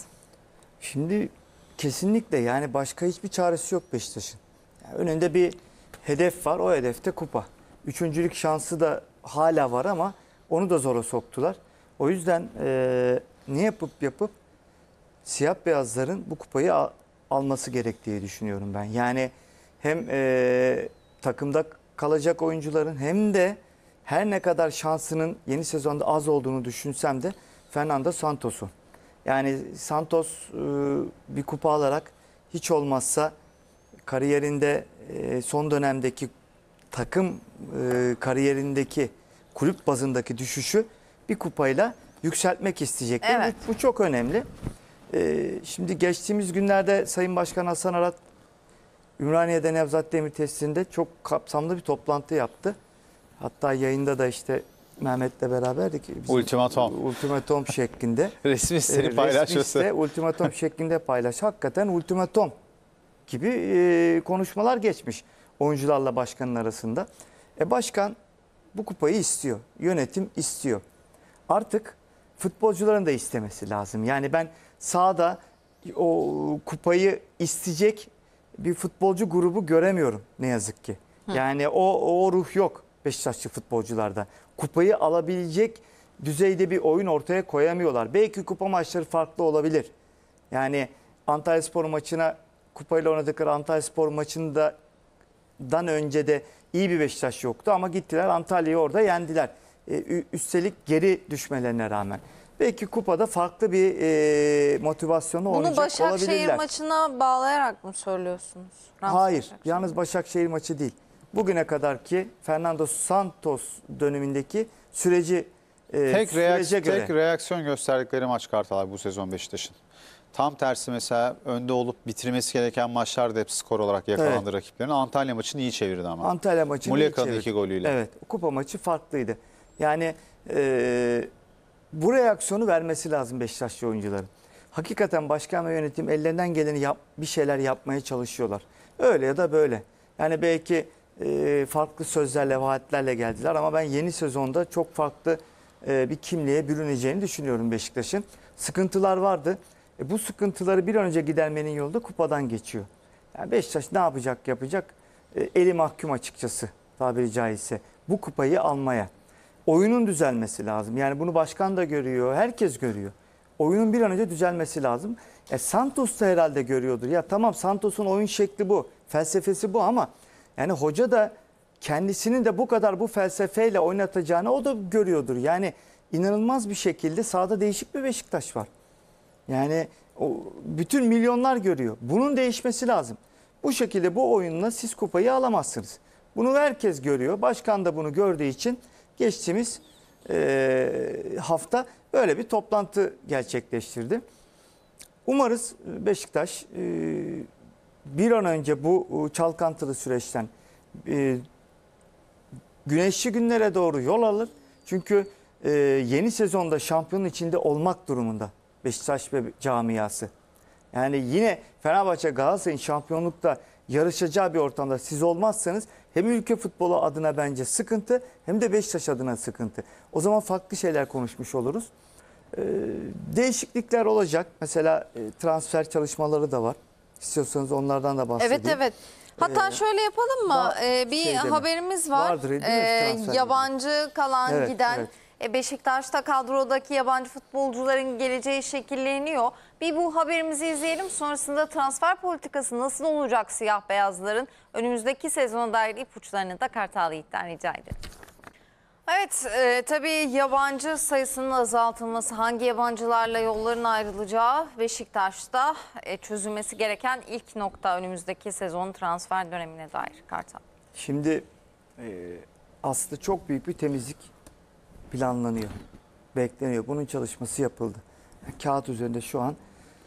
Şimdi kesinlikle yani başka hiçbir çaresi yok Beşiktaş'ın. Yani önünde bir hedef var, o hedefte kupa. Üçüncülük şansı da hala var ama onu da zora soktular. O yüzden e, ne yapıp yapıp siyah beyazların bu kupayı al- alması gerektiği düşünüyorum ben. Yani hem e, takımda kalacak oyuncuların hem de her ne kadar şansının yeni sezonda az olduğunu düşünsem de Fernando Santos'un. Yani Santos e, bir kupa alarak hiç olmazsa kariyerinde e, son dönemdeki takım e, kariyerindeki kulüp bazındaki düşüşü bir kupayla yükseltmek isteyecektir. Evet. Bu, bu çok önemli. E, şimdi geçtiğimiz günlerde Sayın Başkan Hasan Arat Ümraniye'de Nevzat Demir tesisinde çok kapsamlı bir toplantı yaptı. Hatta yayında da işte Mehmet'le beraberdik. Bizim Ultimatom. Ultimatom şeklinde. Resmi siteni E, paylaşması. resmi site ultimatom şeklinde paylaş. Hakikaten ultimatom gibi e, konuşmalar geçmiş oyuncularla başkanın arasında. E başkan bu kupayı istiyor. Yönetim istiyor. Artık futbolcuların da istemesi lazım. Yani ben sahada o kupayı isteyecek bir futbolcu grubu göremiyorum ne yazık ki. Yani o, o ruh yok Beşiktaşlı futbolcularda. Kupayı alabilecek düzeyde bir oyun ortaya koyamıyorlar. Belki kupa maçları farklı olabilir. Yani Antalyaspor maçına kupayla oynadıkları Antalyaspor maçında dan önce de iyi bir Beşiktaş yoktu ama gittiler Antalya'yı orada yendiler. Ee, üstelik geri düşmelerine rağmen. Belki kupada farklı bir e, motivasyonu Bunu olacak Başakşehir olabilirler. maçına bağlayarak mı söylüyorsunuz? Rams Hayır, Başakşehir. yalnız Başakşehir maçı değil. Bugüne kadarki Fernando Santos dönemindeki süreci e, Tek, sürece reaksiyon, göre. tek reaksiyon gösterdikleri maç Kartal abi bu sezon Beşiktaş'ın. Tam tersi mesela önde olup bitirmesi gereken maçlarda hep skor olarak yakalandı Evet. rakiplerini. Antalya maçını iyi çevirdi ama. Antalya maçını iyi Muleka'nın çevirdi. iki golüyle. Evet, kupa maçı farklıydı. Yani e, bu reaksiyonu vermesi lazım Beşiktaşlı oyuncuların. Hakikaten başkan ve yönetim ellerinden geleni yap, bir şeyler yapmaya çalışıyorlar. Öyle ya da böyle. Yani belki e, farklı sözlerle, vaatlerle geldiler ama ben yeni sezonda çok farklı e, bir kimliğe bürüneceğini düşünüyorum Beşiktaş'ın. Sıkıntılar vardı. E, bu sıkıntıları bir an önce gidermenin yolu da kupadan geçiyor. Yani Beşiktaş ne yapacak yapacak? E, eli mahkum açıkçası tabiri caizse. Bu kupayı almaya. Oyunun düzelmesi lazım. Yani bunu başkan da görüyor, herkes görüyor. oyunun bir an önce düzelmesi lazım. E, Santos da herhalde görüyordur. Ya tamam, Santos'un oyun şekli bu, felsefesi bu ama yani hoca da kendisinin de bu kadar bu felsefeyle oynatacağını o da görüyordur. Yani inanılmaz bir şekilde sahada değişik bir Beşiktaş var. Yani o bütün milyonlar görüyor. Bunun değişmesi lazım. Bu şekilde bu oyunla siz kupayı alamazsınız. Bunu herkes görüyor. Başkan da bunu gördüğü için geçtiğimiz e, hafta böyle bir toplantı gerçekleştirdi. Umarız Beşiktaş e, bir an önce bu çalkantılı süreçten e, güneşli günlere doğru yol alır. Çünkü e, yeni sezonda şampiyonun içinde olmak durumunda Beşiktaş ve camiası. Yani yine Fenerbahçe Galatasaray'ın şampiyonlukta yarışacağı bir ortamda siz olmazsanız hem ülke futbolu adına bence sıkıntı hem de Beşiktaş adına sıkıntı. O zaman farklı şeyler konuşmuş oluruz. Ee, değişiklikler olacak. Mesela e, transfer çalışmaları da var. İstiyorsanız onlardan da bahsedeyim. Evet evet. Hatta Ee, şöyle yapalım mı? va- Ee, bir şeyde mi? haberimiz var. Vardır, değil mi? Ee, Transfer yabancı kalan Evet, giden evet. e, Beşiktaş'ta kadrodaki yabancı futbolcuların geleceği şekilleniyor. Bir bu haberimizi izleyelim. Sonrasında transfer politikası nasıl olacak siyah beyazların? Önümüzdeki sezona dair ipuçlarını da Kartal Yiğit'ten rica edelim. Evet, e, tabii yabancı sayısının azaltılması, hangi yabancılarla yolların ayrılacağı Beşiktaş'ta e, çözülmesi gereken ilk nokta önümüzdeki sezon transfer dönemine dair Kartal. Şimdi e, aslında çok büyük bir temizlik planlanıyor. Bekleniyor. Bunun çalışması yapıldı. Kağıt üzerinde şu an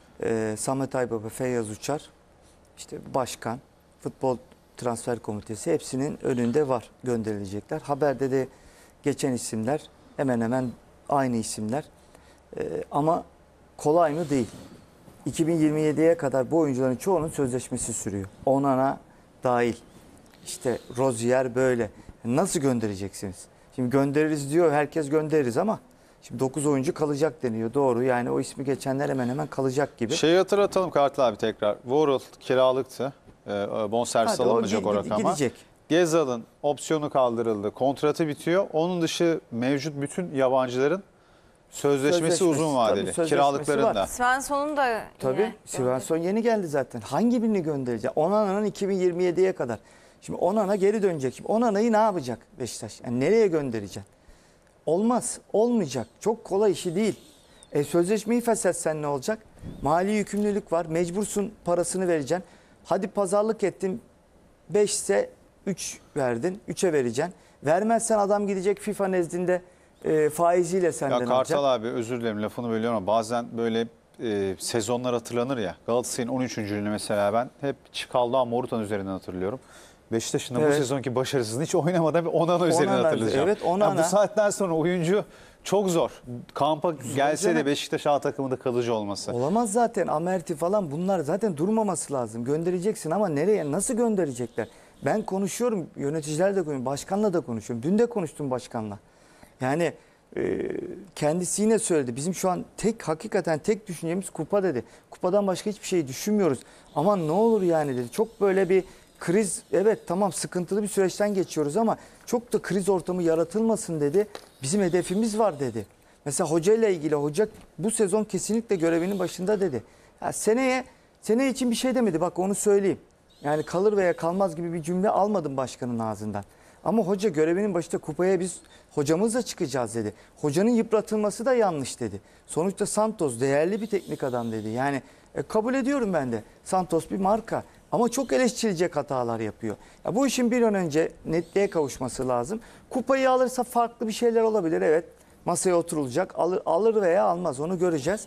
e, Samet Aybaba, Feyyaz Uçar, işte başkan, futbol transfer komitesi hepsinin önünde var, gönderilecekler. Haberde de geçen isimler hemen hemen aynı isimler. E, ama kolay mı? Değil. iki bin yirmi yediye kadar bu oyuncuların çoğunun sözleşmesi sürüyor. Onana dahil. İşte Rozier böyle. Nasıl göndereceksiniz? Şimdi göndeririz diyor, herkes göndeririz ama şimdi dokuz oyuncu kalacak deniyor. Doğru, yani o ismi geçenler hemen hemen kalacak gibi. Şeyi hatırlatalım Kartal abi tekrar. Worrell kiralıktı. Ee, bonservis Hadi o alınmayacak gi- o gi- rakama. gidecek. Gezal'ın opsiyonu kaldırıldı. Kontratı bitiyor. Onun dışı mevcut bütün yabancıların sözleşmesi, Sözleşmesi, uzun vadeli. tabii sözleşmesi Kiralıkların var. da. Svensson'un da yine Tabii gönderdi. Svensson yeni geldi zaten. Hangi birini gönderecek? Onana'nın iki bin yirmi yediye kadar. Şimdi Onana geri dönecek. Şimdi Onana'yı ne yapacak Beşiktaş? Yani nereye göndereceksin? Olmaz. Olmayacak. Çok kolay işi değil. E, sözleşmeyi feshetsen ne olacak? Mali yükümlülük var. Mecbursun, parasını vereceksin. Hadi pazarlık ettin. beş ise üç verdin. üçe vereceksin. Vermezsen adam gidecek FIFA nezdinde e, faiziyle senden Ya Kartal alacak. abi özür dilerim lafını bölüyorum ama bazen böyle e, sezonlar hatırlanır ya. Galatasaray'ın on üçüncülüğünü mesela ben hep Çikal'dan Morutan üzerinden hatırlıyorum. Beşiktaş'ın da bu Evet. sezonki başarısızlığı hiç oynamadan bir Onana üzerinden Onana, hatırlayacağım. evet, Onana. Ya bu saatten sonra oyuncu çok zor. Kampa gelse de canım. Beşiktaş A takımında kalıcı olması. Olamaz zaten. Amerti falan bunlar zaten durmaması lazım. Göndereceksin ama nereye, nasıl gönderecekler? Ben konuşuyorum, yöneticilerle de konuşuyorum, başkanla da konuşuyorum. Dün de konuştum başkanla. Yani e, kendisi yine söyledi. Bizim şu an tek, hakikaten tek düşüncemiz kupa dedi. Kupadan başka hiçbir şey düşünmüyoruz. Ama ne olur yani dedi. Çok böyle bir kriz, evet tamam sıkıntılı bir süreçten geçiyoruz ama çok da kriz ortamı yaratılmasın dedi. Bizim hedefimiz var dedi. Mesela hoca ile ilgili, hoca bu sezon kesinlikle görevinin başında dedi. Ya seneye sene için bir şey demedi, bak onu söyleyeyim. Yani kalır veya kalmaz gibi bir cümle almadım başkanın ağzından. Ama hoca görevinin başında kupaya biz hocamızla çıkacağız dedi. Hocanın yıpratılması da yanlış dedi. Sonuçta Santos değerli bir teknik adam dedi. Yani e, kabul ediyorum ben de. Santos bir marka ama çok eleştirilecek hatalar yapıyor. Ya bu işin bir an önce netliğe kavuşması lazım. Kupayı alırsa farklı bir şeyler olabilir, evet. Masaya oturulacak. Alır, alır veya almaz, onu göreceğiz.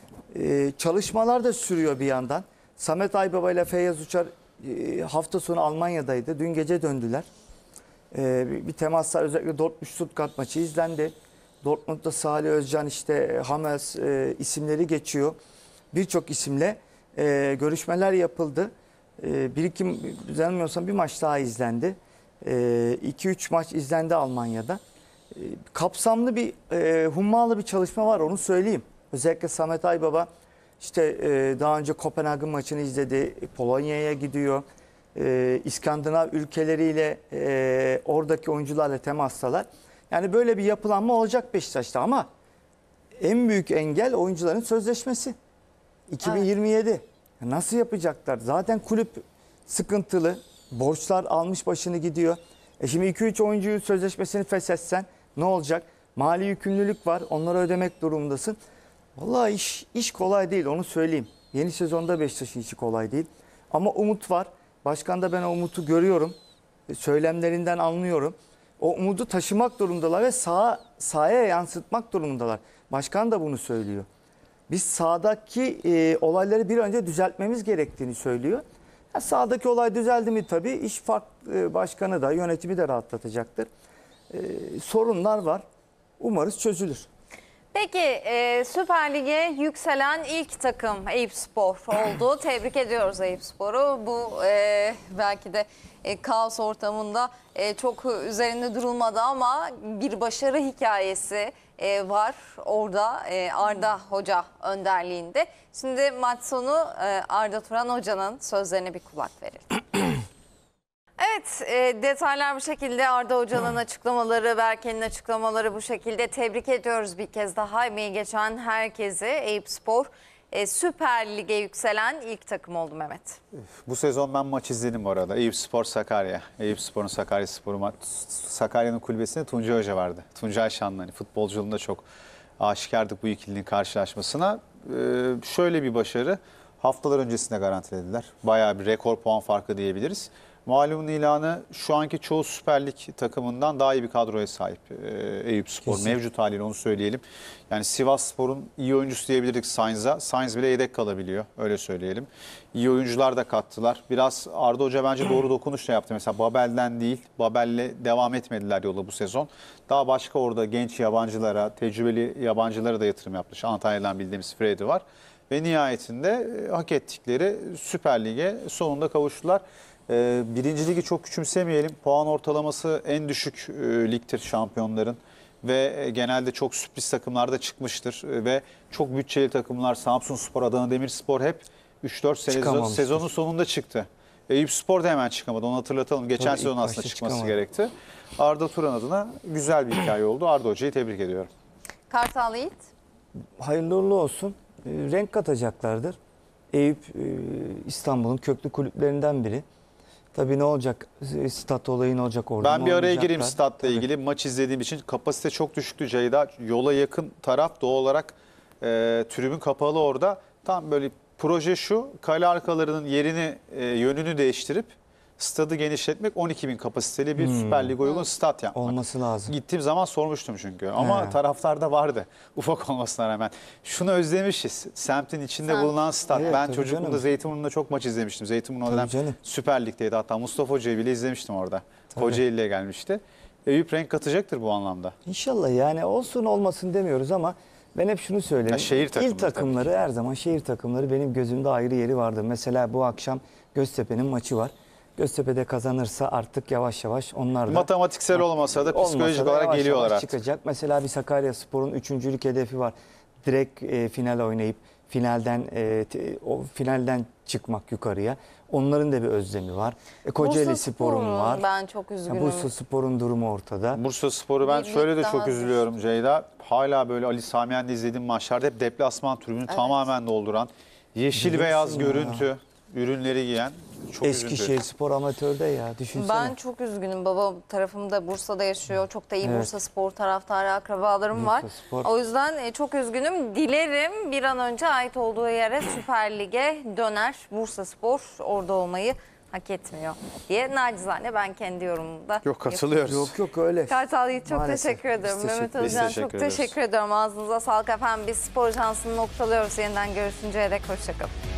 Ee, çalışmalar da sürüyor bir yandan. Samet Aybaba ile Feyyaz Uçar e, hafta sonu Almanya'daydı. Dün gece döndüler. Ee, bir, bir temaslar, özellikle Dortmund-Stuttgart maçı izlendi. Dortmund'da Salih Özcan, işte Hamels e, isimleri geçiyor. Birçok isimle e, görüşmeler yapıldı. E, bir iki, bilmiyorsam bir maç daha izlendi. iki üç maç izlendi Almanya'da. E, kapsamlı bir, e, hummalı bir çalışma var, onu söyleyeyim. Özellikle Samet Aybaba işte e, daha önce Kopenhag'ın maçını izledi. Polonya'ya gidiyor. E, İskandinav ülkeleriyle e, oradaki oyuncularla temastalar. Yani böyle bir yapılanma olacak Beşiktaş'ta ama en büyük engel oyuncuların sözleşmesi. iki bin yirmi yedi. Nasıl yapacaklar? Zaten kulüp sıkıntılı. Borçlar almış başını gidiyor. E şimdi iki üç oyuncuyu sözleşmesini feshetsen ne olacak? Mali yükümlülük var. Onları ödemek durumundasın. Vallahi iş iş kolay değil, onu söyleyeyim. Yeni sezonda Beşiktaş'ın işi kolay değil. Ama umut var. Başkanda ben o umutu görüyorum. Söylemlerinden anlıyorum. O umudu taşımak durumundalar ve saha, sahaya yansıtmak durumundalar. Başkan da bunu söylüyor. Biz sahadaki e, olayları bir önce düzeltmemiz gerektiğini söylüyor. Ya sahadaki olay düzeldi mi tabii iş farklı, e, başkanı da yönetimi de rahatlatacaktır. E, sorunlar var. Umarız çözülür. Peki e, Süper Lig'e yükselen ilk takım Eyüpspor oldu. Tebrik ediyoruz Eyüpspor'u. Bu e, belki de e, kaos ortamında e, çok üzerinde durulmadı ama bir başarı hikayesi e, var orada e, Arda Hoca önderliğinde. Şimdi maç sonu e, Arda Turan Hoca'nın sözlerine bir kulak verelim. Evet, e, detaylar bu şekilde. Arda Hoca'nın açıklamaları, Berke'nin açıklamaları bu şekilde. Tebrik ediyoruz bir kez daha. Emeği geçen herkese. Eyüpspor e, Süper Lig'e yükselen ilk takım oldu Mehmet. Bu sezon ben maç izledim bu arada. Eyüpspor Sakarya. Eyüpspor'un Sakaryaspor'u maç. Sakarya'nın kulübesinde Tuncay Hoca vardı. Tuncay Şanlı. Hani futbolculuğunda çok aşikardık bu ikilinin karşılaşmasına. Ee, şöyle bir başarı. Haftalar öncesinde garantilediler. Bayağı bir rekor puan farkı diyebiliriz. Malumun ilanı şu anki çoğu Süper Lig takımından daha iyi bir kadroya sahip e, Eyüpspor. Kesin. Mevcut haliyle onu söyleyelim. Yani Sivasspor'un iyi oyuncusu diyebilirdik Sainz'a. Sainz bile yedek kalabiliyor öyle söyleyelim. İyi oyuncular da kattılar. Biraz Arda Hoca bence doğru dokunuşla yaptı. Mesela Babel'den değil, Babel'le devam etmediler yola bu sezon. Daha başka orada genç yabancılara, tecrübeli yabancılara da yatırım yapmış. Antalya'dan bildiğimiz Freddy var. Ve nihayetinde e, hak ettikleri Süper Lig'e sonunda kavuştular. Birinci ligi çok küçümsemeyelim. Puan ortalaması en düşük e, ligtir şampiyonların. Ve genelde çok sürpriz takımlarda çıkmıştır. Ve çok bütçeli takımlar Samsunspor, Adana Demirspor hep üç dört sene Çıkamamıştır. sezonun sonunda çıktı. Eyüpspor da hemen çıkamadı. Onu hatırlatalım. Geçen Tabii sezon ilk aslında başta çıkması çıkamadı. gerekti. Arda Turan adına güzel bir hikaye oldu. Arda Hoca'yı tebrik ediyorum. Kartal Yiğit. Hayırlı uğurlu olsun. E, renk katacaklardır. Eyüp e, İstanbul'un köklü kulüplerinden biri. Tabii ne olacak? E, Stat olayı ne olacak orada? Ben mı bir araya oynayacaklar? gireyim statla Tabii. ilgili. Maç izlediğim için kapasite çok düşüktü Ceyda. Yola yakın taraf doğal olarak e, tribün kapalı orada. Tam böyle proje şu, kale arkalarının yerini, e, yönünü değiştirip stadı genişletmek, on iki bin kapasiteli bir Hmm. Süper Lig uygun stat yapmak. Olması lazım. Gittiğim zaman sormuştum çünkü ama He. taraftarda vardı ufak olmasına rağmen. Şunu özlemişiz, semtin içinde Semt. bulunan stat. Evet, ben tabii çocukluğumda canım. Zeytinburnu'nda çok maç izlemiştim. Zeytinburnu o Tabii dönem canım. Süper Lig'deydi, hatta Mustafa Hoca'yı bile izlemiştim orada. Tabii. Kocaeli'ye gelmişti. Eyüp renk katacaktır bu anlamda. İnşallah, yani olsun olmasın demiyoruz ama ben hep şunu söylerim. Ya şehir takımları İl takımları her zaman şehir takımları benim gözümde ayrı yeri vardır. Mesela bu akşam Göztepe'nin maçı var. Göztepe'de kazanırsa artık yavaş yavaş onlar da Matematiksel olmasa da olmasa psikolojik da olarak yavaş geliyorlar yavaş artık. çıkacak. Mesela bir Sakaryaspor'un üçüncülük hedefi var. Direkt e, final oynayıp finalden e, te- o finalden çıkmak yukarıya. Onların da bir özlemi var. E, Kocaeli Spor'un Bursaspor'un var. Ben çok Ya, üzgünüm. Bursa Spor'un durumu ortada. Bursa Spor'u ben Bir- bir şöyle de daha çok hazır. üzülüyorum Ceyda. Hala böyle Ali Sami Yen'de izlediğim maçlarda hep deplasman tribünü tamamen dolduran, yeşil Bilirsin beyaz ya. görüntü ürünleri giyen çok Eskişehir üzüntü. Spor amatörde ya, düşünsene. Ben çok üzgünüm. Babam tarafımda Bursa'da yaşıyor. Çok da iyi Evet. Bursa Spor taraftarı akrabalarım var. Bursaspor. O yüzden e, çok üzgünüm. Dilerim bir an önce ait olduğu yere Süper Lig'e döner. Bursa Spor orada olmayı hak etmiyor diye nacizane ben kendi yorumumda. Yok, katılıyoruz. Yok yok öyle. Kartal Yiğit çok Maalesef. teşekkür ediyorum. Biz Mehmet teşekkür- Biz Özcan teşekkür çok ederiz. teşekkür ediyorum. Ağzınıza sağlık efendim. Biz Spor Ajansı'nı noktalıyoruz. Yeniden görüşünceye dek hoşçakalın.